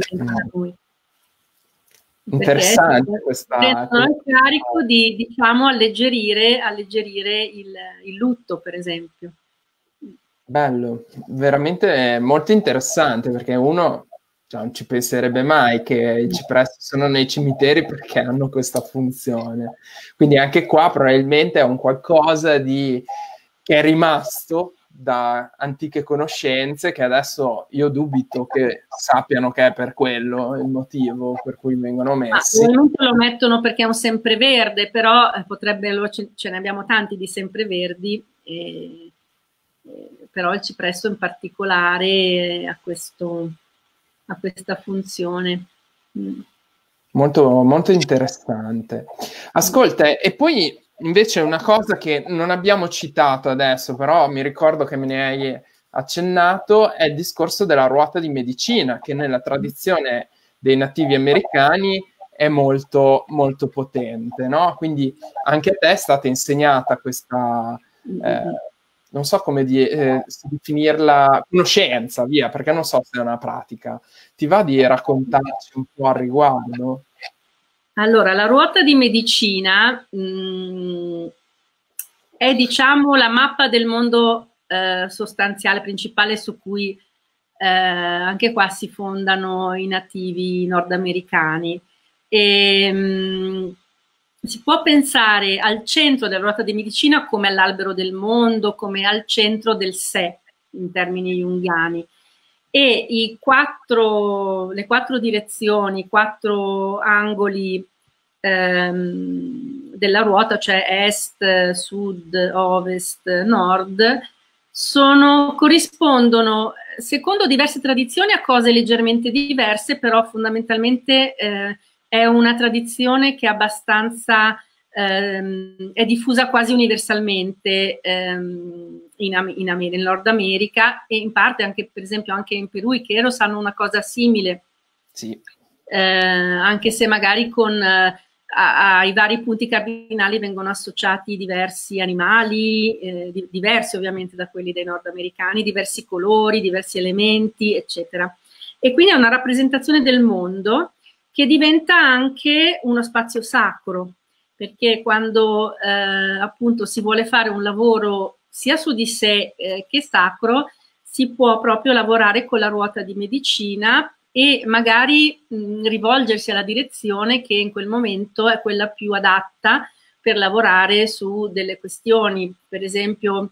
interessante questa. Prendono il carico di, diciamo, alleggerire il lutto, per esempio. Bello, veramente molto interessante, perché uno non ci penserebbe mai che i cipressi sono nei cimiteri perché hanno questa funzione. Quindi anche qua probabilmente è un qualcosa che è rimasto da antiche conoscenze, che adesso io dubito che sappiano che è per quello il motivo per cui vengono messi. Ovviamente lo mettono perché è un sempreverde, però ce ne abbiamo tanti di sempreverdi, però il cipresso in particolare ha questa funzione. Molto, molto interessante. Ascolta, e poi invece una cosa che non abbiamo citato adesso, però mi ricordo che me ne hai accennato, è il discorso della ruota di medicina, che nella tradizione dei nativi americani è molto, molto potente, no? Quindi anche a te è stata insegnata questa, non so come definirla, conoscenza, via, perché non so se è una pratica. Ti va di raccontarci un po' al riguardo? Allora, la ruota di medicina è, diciamo, la mappa del mondo sostanziale principale su cui anche qua si fondano i nativi nordamericani. Si può pensare al centro della ruota di medicina come all'albero del mondo, come al centro del sé, in termini junghiani. E le quattro direzioni, i 4 angoli della ruota, cioè est, sud, ovest, nord, corrispondono, secondo diverse tradizioni, a cose leggermente diverse, però fondamentalmente è una tradizione che è abbastanza è diffusa quasi universalmente in Nord America, e in parte anche, per esempio, anche in Perù i Queros hanno una cosa simile. Sì. Anche se magari ai vari punti cardinali vengono associati diversi animali, diversi ovviamente da quelli dei nordamericani, diversi colori, diversi elementi, eccetera. E quindi è una rappresentazione del mondo che diventa anche uno spazio sacro, perché quando appunto si vuole fare un lavoro sia su di sé che sacro, si può proprio lavorare con la ruota di medicina e magari rivolgersi alla direzione che in quel momento è quella più adatta per lavorare su delle questioni. Per esempio,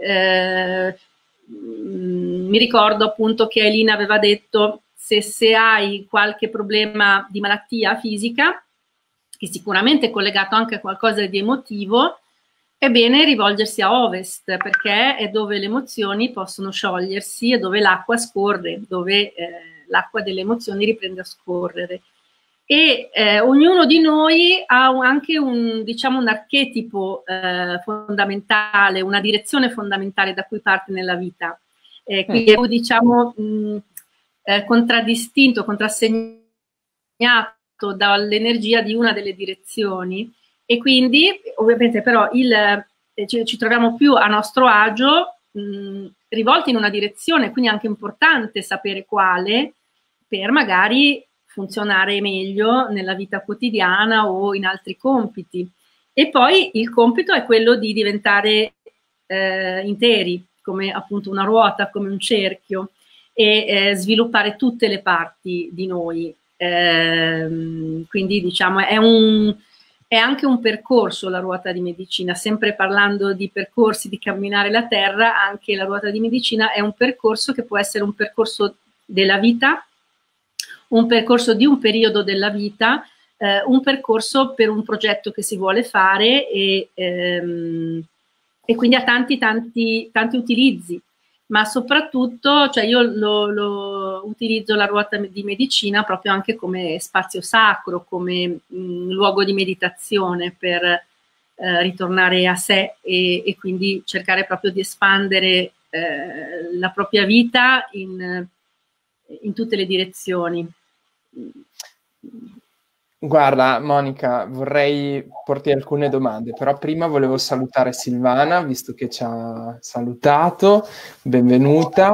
mi ricordo appunto che Elina aveva detto se hai qualche problema di malattia fisica, che sicuramente è collegato anche a qualcosa di emotivo, è bene rivolgersi a ovest, perché è dove le emozioni possono sciogliersi e dove l'acqua scorre, dove l'acqua delle emozioni riprende a scorrere. E ognuno di noi ha anche diciamo, un archetipo fondamentale, una direzione fondamentale da cui parte nella vita. Quindi è, diciamo, contraddistinto, contrassegnato dall'energia di una delle direzioni, e quindi ovviamente però ci troviamo più a nostro agio rivolti in una direzione, quindi è anche importante sapere quale, per magari funzionare meglio nella vita quotidiana o in altri compiti. E poi il compito è quello di diventare interi, come appunto una ruota, come un cerchio, e sviluppare tutte le parti di noi. Quindi diciamo è anche un percorso la ruota di medicina, sempre parlando di percorsi, di camminare la terra, anche la ruota di medicina è un percorso che può essere un percorso della vita, un percorso di un periodo della vita, un percorso per un progetto che si vuole fare e quindi ha tanti utilizzi, ma soprattutto, cioè io utilizzo la ruota di medicina proprio anche come spazio sacro, come luogo di meditazione per ritornare a sé e quindi cercare proprio di espandere la propria vita in tutte le direzioni. Guarda, Monica, vorrei porti alcune domande, però prima volevo salutare Silvana, visto che ci ha salutato, benvenuta.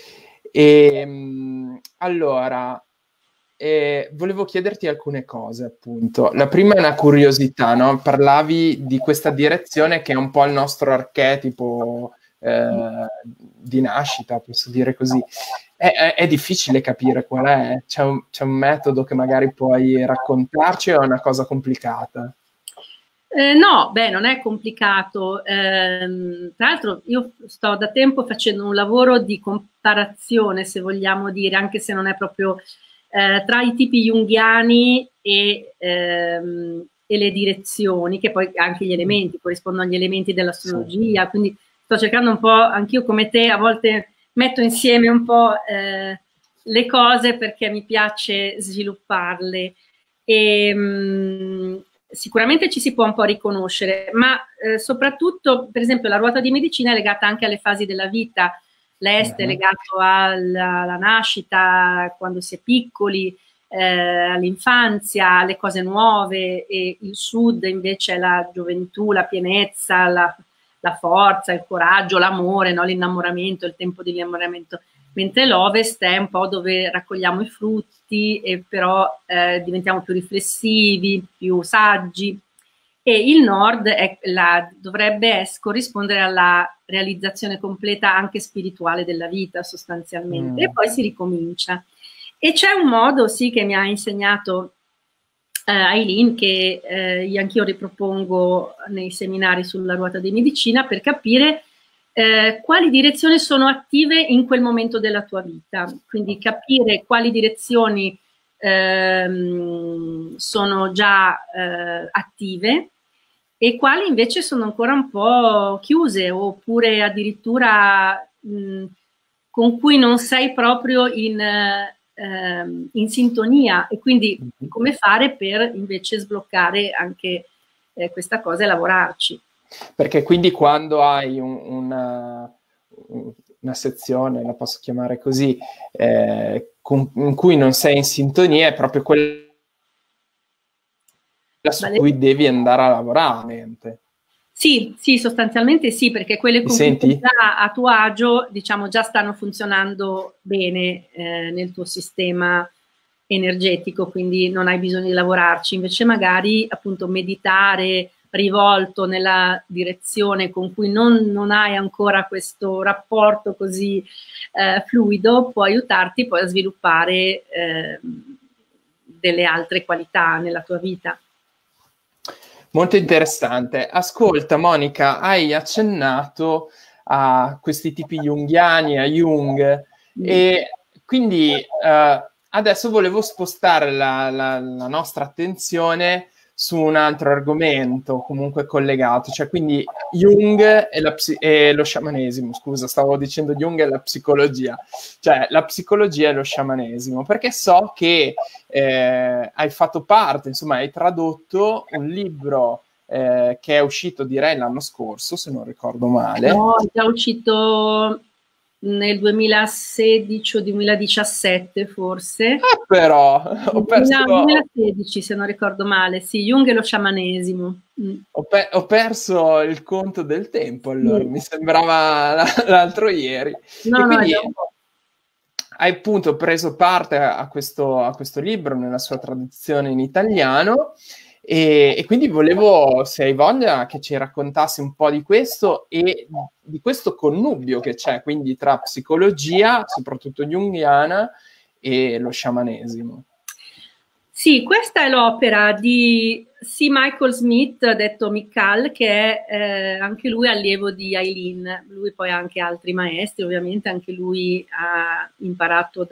Allora, volevo chiederti alcune cose, appunto. La prima è una curiosità, no? Parlavi di questa direzione che è un po' il nostro archetipo di nascita, posso dire così. È difficile capire qual è? C'è un metodo che magari puoi raccontarci o è una cosa complicata? No, beh, non è complicato. Tra l'altro io sto da tempo facendo un lavoro di comparazione, se vogliamo dire, anche se non è proprio tra i tipi junghiani e le direzioni, che poi anche gli elementi corrispondono agli elementi dell'astrologia, sì. Quindi sto cercando un po', anch'io come te, a volte metto insieme un po' le cose perché mi piace svilupparle. Sicuramente ci si può un po' riconoscere, ma soprattutto, per esempio, la ruota di medicina è legata anche alle fasi della vita. L'est è legato alla nascita, quando si è piccoli, all'infanzia, alle cose nuove, e il sud invece è la gioventù, la pienezza, la forza, il coraggio, l'amore, no? L'innamoramento, il tempo dell'innamoramento, mentre l'ovest è un po' dove raccogliamo i frutti e però diventiamo più riflessivi, più saggi, e il nord dovrebbe corrispondere alla realizzazione completa anche spirituale della vita sostanzialmente, e poi si ricomincia. E c'è un modo, sì, che mi ha insegnato Aileen, che anch'io ripropongo nei seminari sulla ruota di medicina, per capire quali direzioni sono attive in quel momento della tua vita, quindi capire quali direzioni sono già attive e quali invece sono ancora un po' chiuse, oppure addirittura con cui non sei proprio in sintonia, e quindi come fare per invece sbloccare anche questa cosa e lavorarci. Perché quindi quando hai una sezione, la posso chiamare così, in cui non sei in sintonia, è proprio quella su cui devi andare a lavorare. Sì, sostanzialmente sì, perché quelle con cui sei già a tuo agio, diciamo, già stanno funzionando bene nel tuo sistema energetico, quindi non hai bisogno di lavorarci. Invece magari appunto meditare rivolto nella direzione con cui non hai ancora questo rapporto così fluido può aiutarti poi a sviluppare delle altre qualità nella tua vita. Molto interessante. Ascolta, Monica, hai accennato a questi tipi junghiani, a Jung, e quindi adesso volevo spostare la nostra attenzione su un altro argomento comunque collegato, cioè quindi Jung e lo sciamanesimo, scusa, stavo dicendo Jung e la psicologia, cioè la psicologia e lo sciamanesimo, perché so che hai fatto parte, insomma hai tradotto un libro che è uscito direi l'anno scorso, se non ricordo male. No, è già uscito nel 2016 o 2017 forse. Però ho perso... 2016 se non ricordo male, sì, Jung e lo sciamanesimo. Ho perso il conto del tempo, allora mi sembrava l'altro ieri. No, e quindi, hai appunto preso parte a questo libro nella sua traduzione in italiano e quindi volevo, se hai voglia, che ci raccontassi un po' di questo e di questo connubio che c'è quindi tra psicologia, soprattutto junghiana, e lo sciamanesimo. Sì, questa è l'opera di C. Michael Smith, detto Michal, che è anche lui allievo di Eileen. Lui poi ha anche altri maestri, ovviamente anche lui ha imparato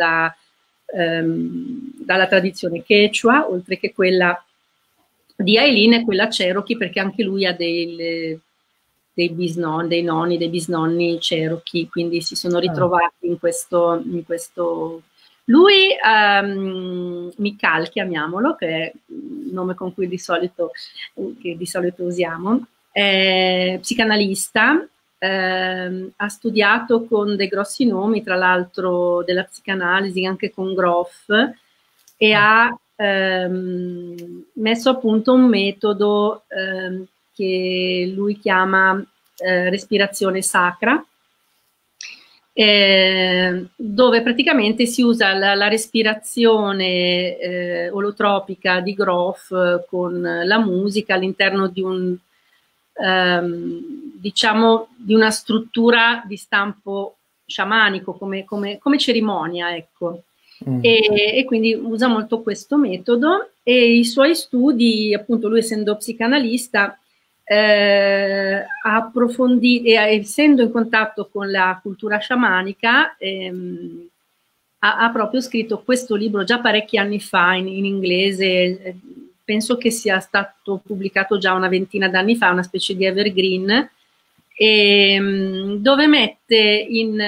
dalla tradizione Quechua, oltre che quella di Eileen e quella Cherokee, perché anche lui ha dei nonni, dei bisnonni Cherokee, quindi si sono ritrovati in questo. Lui, Michal, chiamiamolo, che è il nome con cui di solito usiamo, è psicanalista, ha studiato con dei grossi nomi, tra l'altro della psicanalisi, anche con Groff, e ha messo a punto un metodo che lui chiama respirazione sacra, dove praticamente si usa la respirazione olotropica di Groff con la musica all'interno di diciamo di una struttura di stampo sciamanico come cerimonia, ecco. E quindi usa molto questo metodo e i suoi studi, appunto lui essendo psicanalista, ha approfondito e essendo in contatto con la cultura sciamanica ha proprio scritto questo libro già parecchi anni fa in inglese, penso che sia stato pubblicato già una ventina d'anni fa, una specie di evergreen, dove mette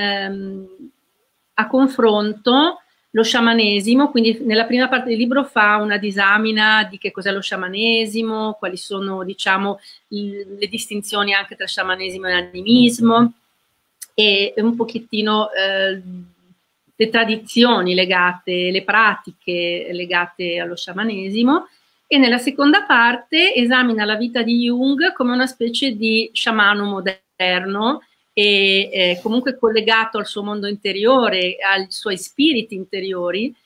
a confronto lo sciamanesimo, quindi nella prima parte del libro fa una disamina di che cos'è lo sciamanesimo, quali sono, diciamo, le distinzioni anche tra sciamanesimo e animismo e un pochettino le tradizioni legate, le pratiche legate allo sciamanesimo, e nella seconda parte esamina la vita di Jung come una specie di sciamano moderno e comunque collegato al suo mondo interiore, ai suoi spiriti interiori,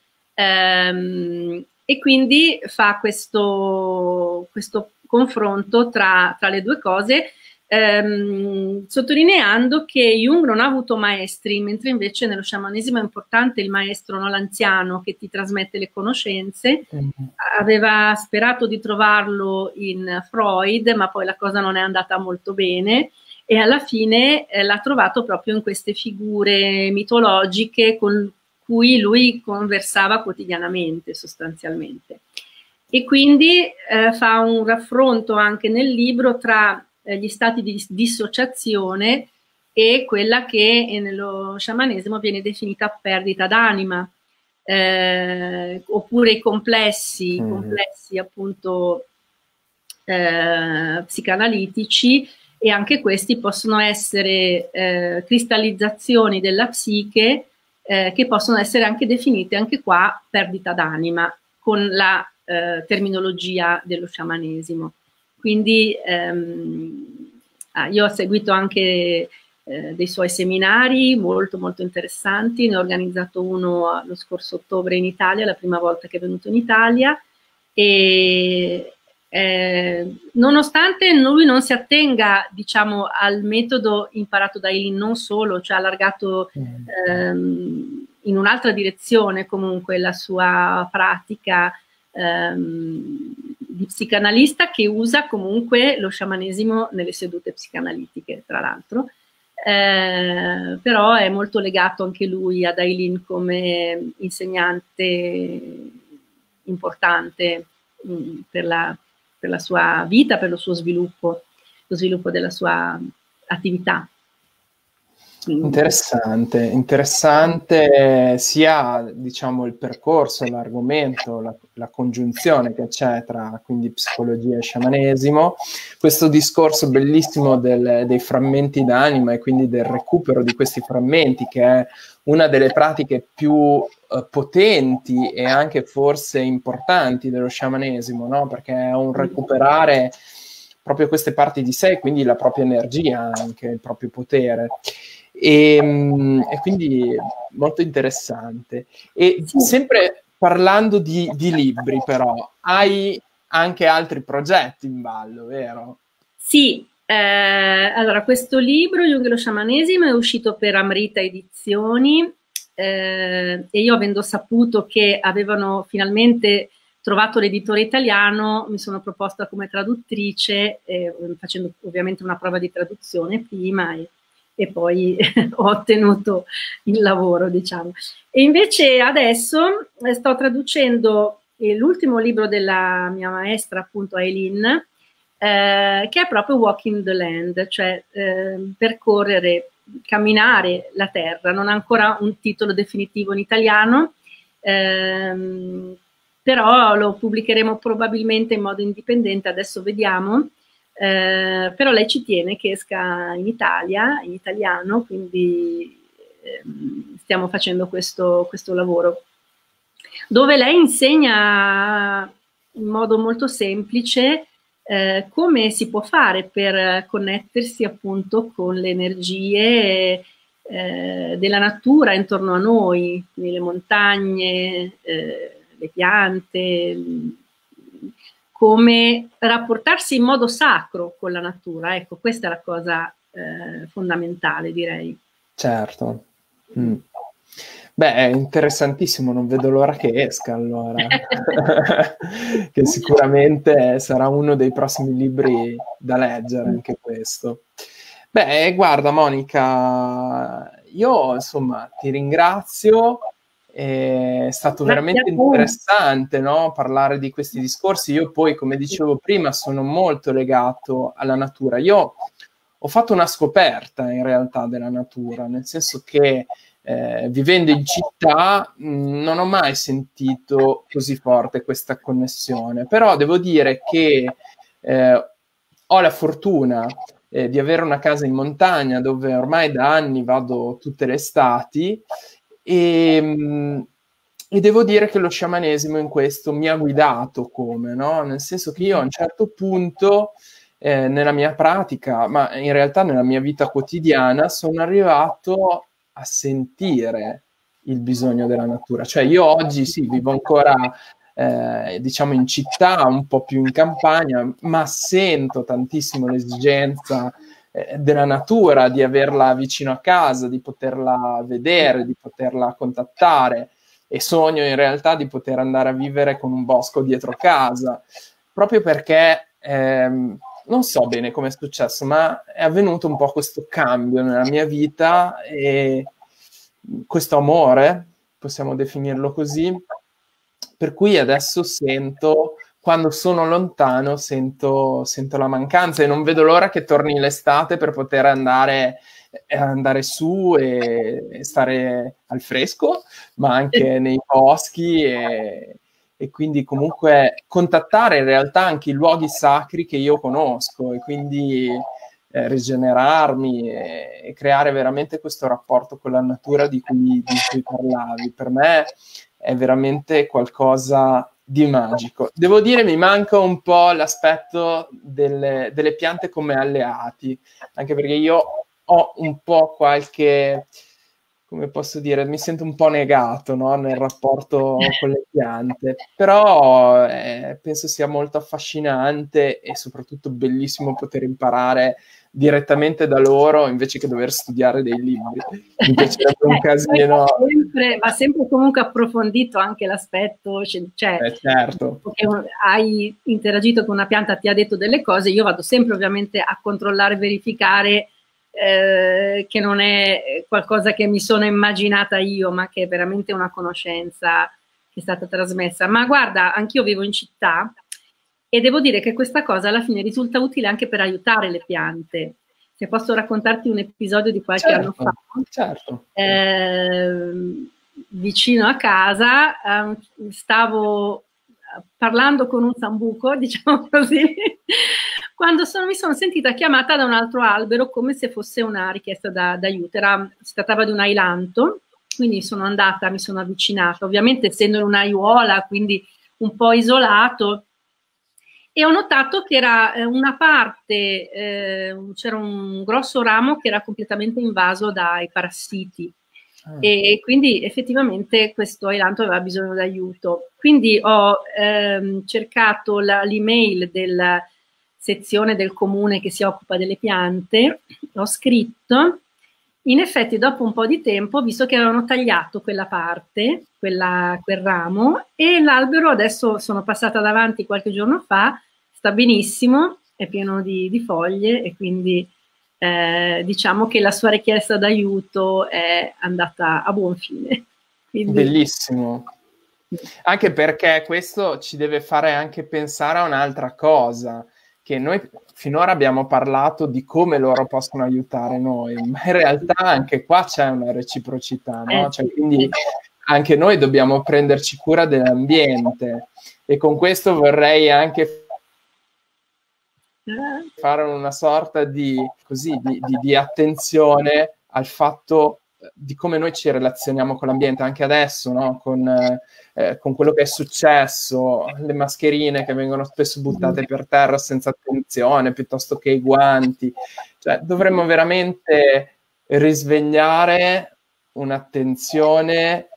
e quindi fa questo confronto tra le due cose, sottolineando che Jung non ha avuto maestri, mentre invece nello sciamanesimo è importante il maestro, non l'anziano, che ti trasmette le conoscenze. Aveva sperato di trovarlo in Freud, ma poi la cosa non è andata molto bene, e alla fine l'ha trovato proprio in queste figure mitologiche con cui lui conversava quotidianamente, sostanzialmente. E quindi fa un raffronto anche nel libro tra gli stati di dissociazione e quella che nello sciamanesimo viene definita perdita d'anima, oppure i complessi appunto psicanalitici, e anche questi possono essere cristallizzazioni della psiche che possono essere anche definite anche qua perdita d'anima con la terminologia dello sciamanesimo. Quindi io ho seguito anche dei suoi seminari molto molto interessanti, ne ho organizzato uno lo scorso ottobre in Italia, la prima volta che è venuto in Italia, e nonostante lui non si attenga, diciamo, al metodo imparato da Eileen, non solo, cioè ha allargato in un'altra direzione comunque la sua pratica di psicanalista, che usa comunque lo sciamanesimo nelle sedute psicanalitiche, tra l'altro, però è molto legato anche lui ad Eileen come insegnante importante per la sua vita, per lo suo sviluppo, lo sviluppo della sua attività. Interessante sia, diciamo, il percorso, l'argomento, la congiunzione che c'è tra quindi psicologia e sciamanesimo, questo discorso bellissimo dei frammenti d'anima e quindi del recupero di questi frammenti, che è una delle pratiche più potenti e anche forse importanti dello sciamanesimo, no? Perché è un recuperare proprio queste parti di sé, quindi la propria energia, anche il proprio potere. e quindi molto interessante. E sempre parlando di libri, però, hai anche altri progetti in ballo, vero? Sì, allora questo libro, Jung e lo sciamanesimo, è uscito per Amrita Edizioni, e io, avendo saputo che avevano finalmente trovato l'editore italiano, mi sono proposta come traduttrice, facendo ovviamente una prova di traduzione prima e poi ho ottenuto il lavoro, diciamo. E invece adesso sto traducendo l'ultimo libro della mia maestra, appunto Aileen, che è proprio Walking the Land, cioè percorrere, camminare la terra. Non ha ancora un titolo definitivo in italiano, però lo pubblicheremo probabilmente in modo indipendente, adesso vediamo. Però lei ci tiene che esca in Italia, in italiano, quindi stiamo facendo questo lavoro, dove lei insegna in modo molto semplice come si può fare per connettersi appunto con le energie della natura intorno a noi, quindi le montagne, le piante, come rapportarsi in modo sacro con la natura. Ecco, questa è la cosa fondamentale, direi. Certo. Beh, è interessantissimo, non vedo l'ora che esca allora, che sicuramente sarà uno dei prossimi libri da leggere anche questo. Beh, guarda Monica, io insomma ti ringrazio, è stato veramente interessante, no? Parlare di questi discorsi. Io poi, come dicevo prima, sono molto legato alla natura. Io ho fatto una scoperta in realtà della natura, nel senso che vivendo in città non ho mai sentito così forte questa connessione, però devo dire che ho la fortuna di avere una casa in montagna dove ormai da anni vado tutte le estati e devo dire che lo sciamanesimo in questo mi ha guidato come, no? Nel senso che io a un certo punto nella mia pratica, ma in realtà nella mia vita quotidiana, sono arrivato a sentire il bisogno della natura. Cioè io oggi sì, vivo ancora diciamo in città, un po' più in campagna, ma sento tantissimo l'esigenza della natura, di averla vicino a casa, di poterla vedere, di poterla contattare, e sogno in realtà di poter andare a vivere con un bosco dietro casa, proprio perché non so bene come è successo, ma è avvenuto un po' questo cambio nella mia vita e questo amore, possiamo definirlo così, per cui adesso sento, quando sono lontano, sento la mancanza e non vedo l'ora che torni l'estate per poter andare su e stare al fresco, ma anche nei boschi e quindi comunque contattare in realtà anche i luoghi sacri che io conosco e quindi rigenerarmi e creare veramente questo rapporto con la natura di cui parlavi. Per me è veramente qualcosa di magico. Devo dire, mi manca un po' l'aspetto delle piante come alleati, anche perché io ho un po' qualche, come posso dire, mi sento un po' negato, no? Nel rapporto con le piante, però penso sia molto affascinante e soprattutto bellissimo poter imparare direttamente da loro invece che dover studiare dei libri. Mi piacerebbe un casino. Va sempre comunque approfondito anche l'aspetto, cioè certo. Che hai interagito con una pianta, ti ha detto delle cose, io vado sempre ovviamente a controllare, verificare che non è qualcosa che mi sono immaginata io, ma che è veramente una conoscenza che è stata trasmessa. Ma guarda, anch'io vivo in città e devo dire che questa cosa alla fine risulta utile anche per aiutare le piante. Se posso raccontarti un episodio di qualche anno fa, certo. vicino a casa stavo parlando con un sambuco, diciamo così, quando mi sono sentita chiamata da un altro albero come se fosse una richiesta d'aiuto. Si trattava di un ailanto, quindi sono andata, mi sono avvicinata, ovviamente essendo in un'aiuola, quindi un po' isolato, e ho notato che era una parte, c'era un grosso ramo che era completamente invaso dai parassiti. E quindi effettivamente questo ailanto aveva bisogno d'aiuto. Quindi ho cercato l'email della sezione del comune che si occupa delle piante, ho scritto. In effetti dopo un po' di tempo, visto che avevano tagliato quella parte, quel ramo, e l'albero adesso sono passata davanti qualche giorno fa, sta benissimo, è pieno di foglie e quindi diciamo che la sua richiesta d'aiuto è andata a buon fine. Quindi... Bellissimo. Anche perché questo ci deve fare anche pensare a un'altra cosa, che noi finora abbiamo parlato di come loro possono aiutare noi, ma in realtà anche qua c'è una reciprocità, no? Cioè, quindi anche noi dobbiamo prenderci cura dell'ambiente, e con questo vorrei anche fare una sorta di attenzione al fatto di come noi ci relazioniamo con l'ambiente anche adesso, no? Con quello che è successo, le mascherine che vengono spesso buttate per terra senza attenzione, piuttosto che i guanti. Cioè, dovremmo veramente risvegliare un'attenzione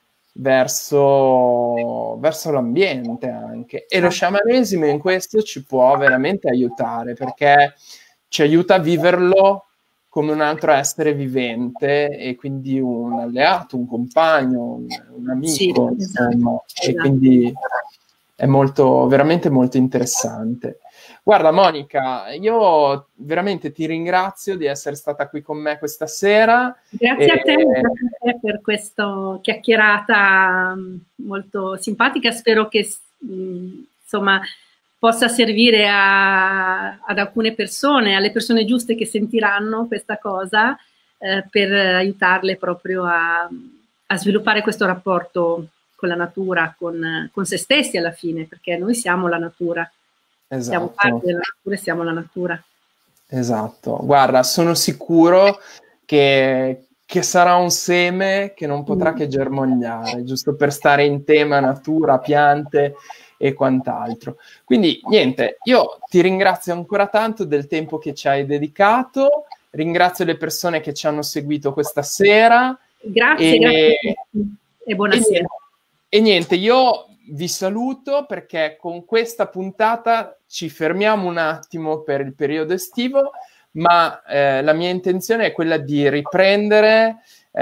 verso l'ambiente anche, e lo sciamanesimo in questo ci può veramente aiutare, perché ci aiuta a viverlo come un altro essere vivente, e quindi un alleato, un compagno, un amico, sì, insomma. E quindi è veramente molto interessante. Guarda Monica, io veramente ti ringrazio di essere stata qui con me questa sera. Grazie a te per questa chiacchierata molto simpatica. Spero che insomma possa servire ad alcune persone, alle persone giuste che sentiranno questa cosa, per aiutarle proprio a sviluppare questo rapporto con la natura, con se stessi alla fine, perché noi siamo la natura. Esatto. Siamo parte della natura e siamo la natura. Esatto. Guarda, sono sicuro che sarà un seme che non potrà che germogliare, giusto per stare in tema natura, piante e quant'altro. Quindi, niente, io ti ringrazio ancora tanto del tempo che ci hai dedicato, ringrazio le persone che ci hanno seguito questa sera. Grazie, grazie e buonasera. E niente, io vi saluto, perché con questa puntata ci fermiamo un attimo per il periodo estivo, ma la mia intenzione è quella di riprendere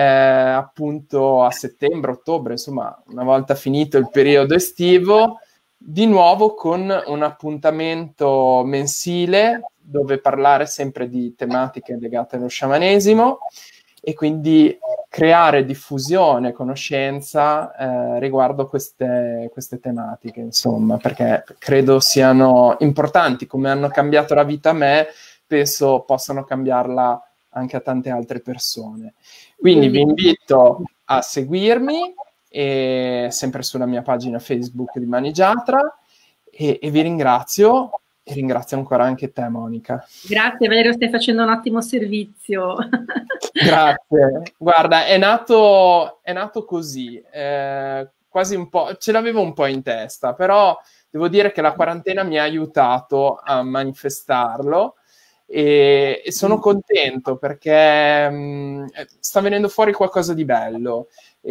appunto a settembre, ottobre, insomma, una volta finito il periodo estivo, di nuovo con un appuntamento mensile dove parlare sempre di tematiche legate allo sciamanesimo, e quindi creare diffusione, conoscenza riguardo queste tematiche, insomma, perché credo siano importanti. Come hanno cambiato la vita a me, penso possano cambiarla anche a tante altre persone. Quindi vi invito a seguirmi, sempre sulla mia pagina Facebook di Manigiatra, e vi ringrazio. E ringrazio ancora anche te, Monica. Grazie, Valerio, stai facendo un ottimo servizio. Grazie. Guarda, è nato così, quasi un po', ce l'avevo un po' in testa, però devo dire che la quarantena mi ha aiutato a manifestarlo, e sono contento perché sta venendo fuori qualcosa di bello,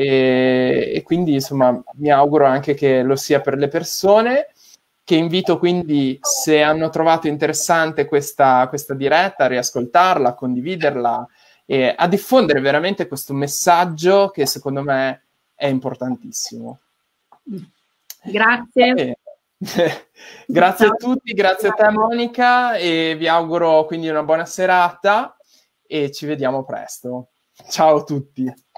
e quindi insomma mi auguro anche che lo sia per le persone, che invito quindi, se hanno trovato interessante questa diretta, a riascoltarla, a condividerla e a diffondere veramente questo messaggio che secondo me è importantissimo. Grazie. Grazie a tutti, grazie a te Monica, e vi auguro quindi una buona serata e ci vediamo presto. Ciao a tutti.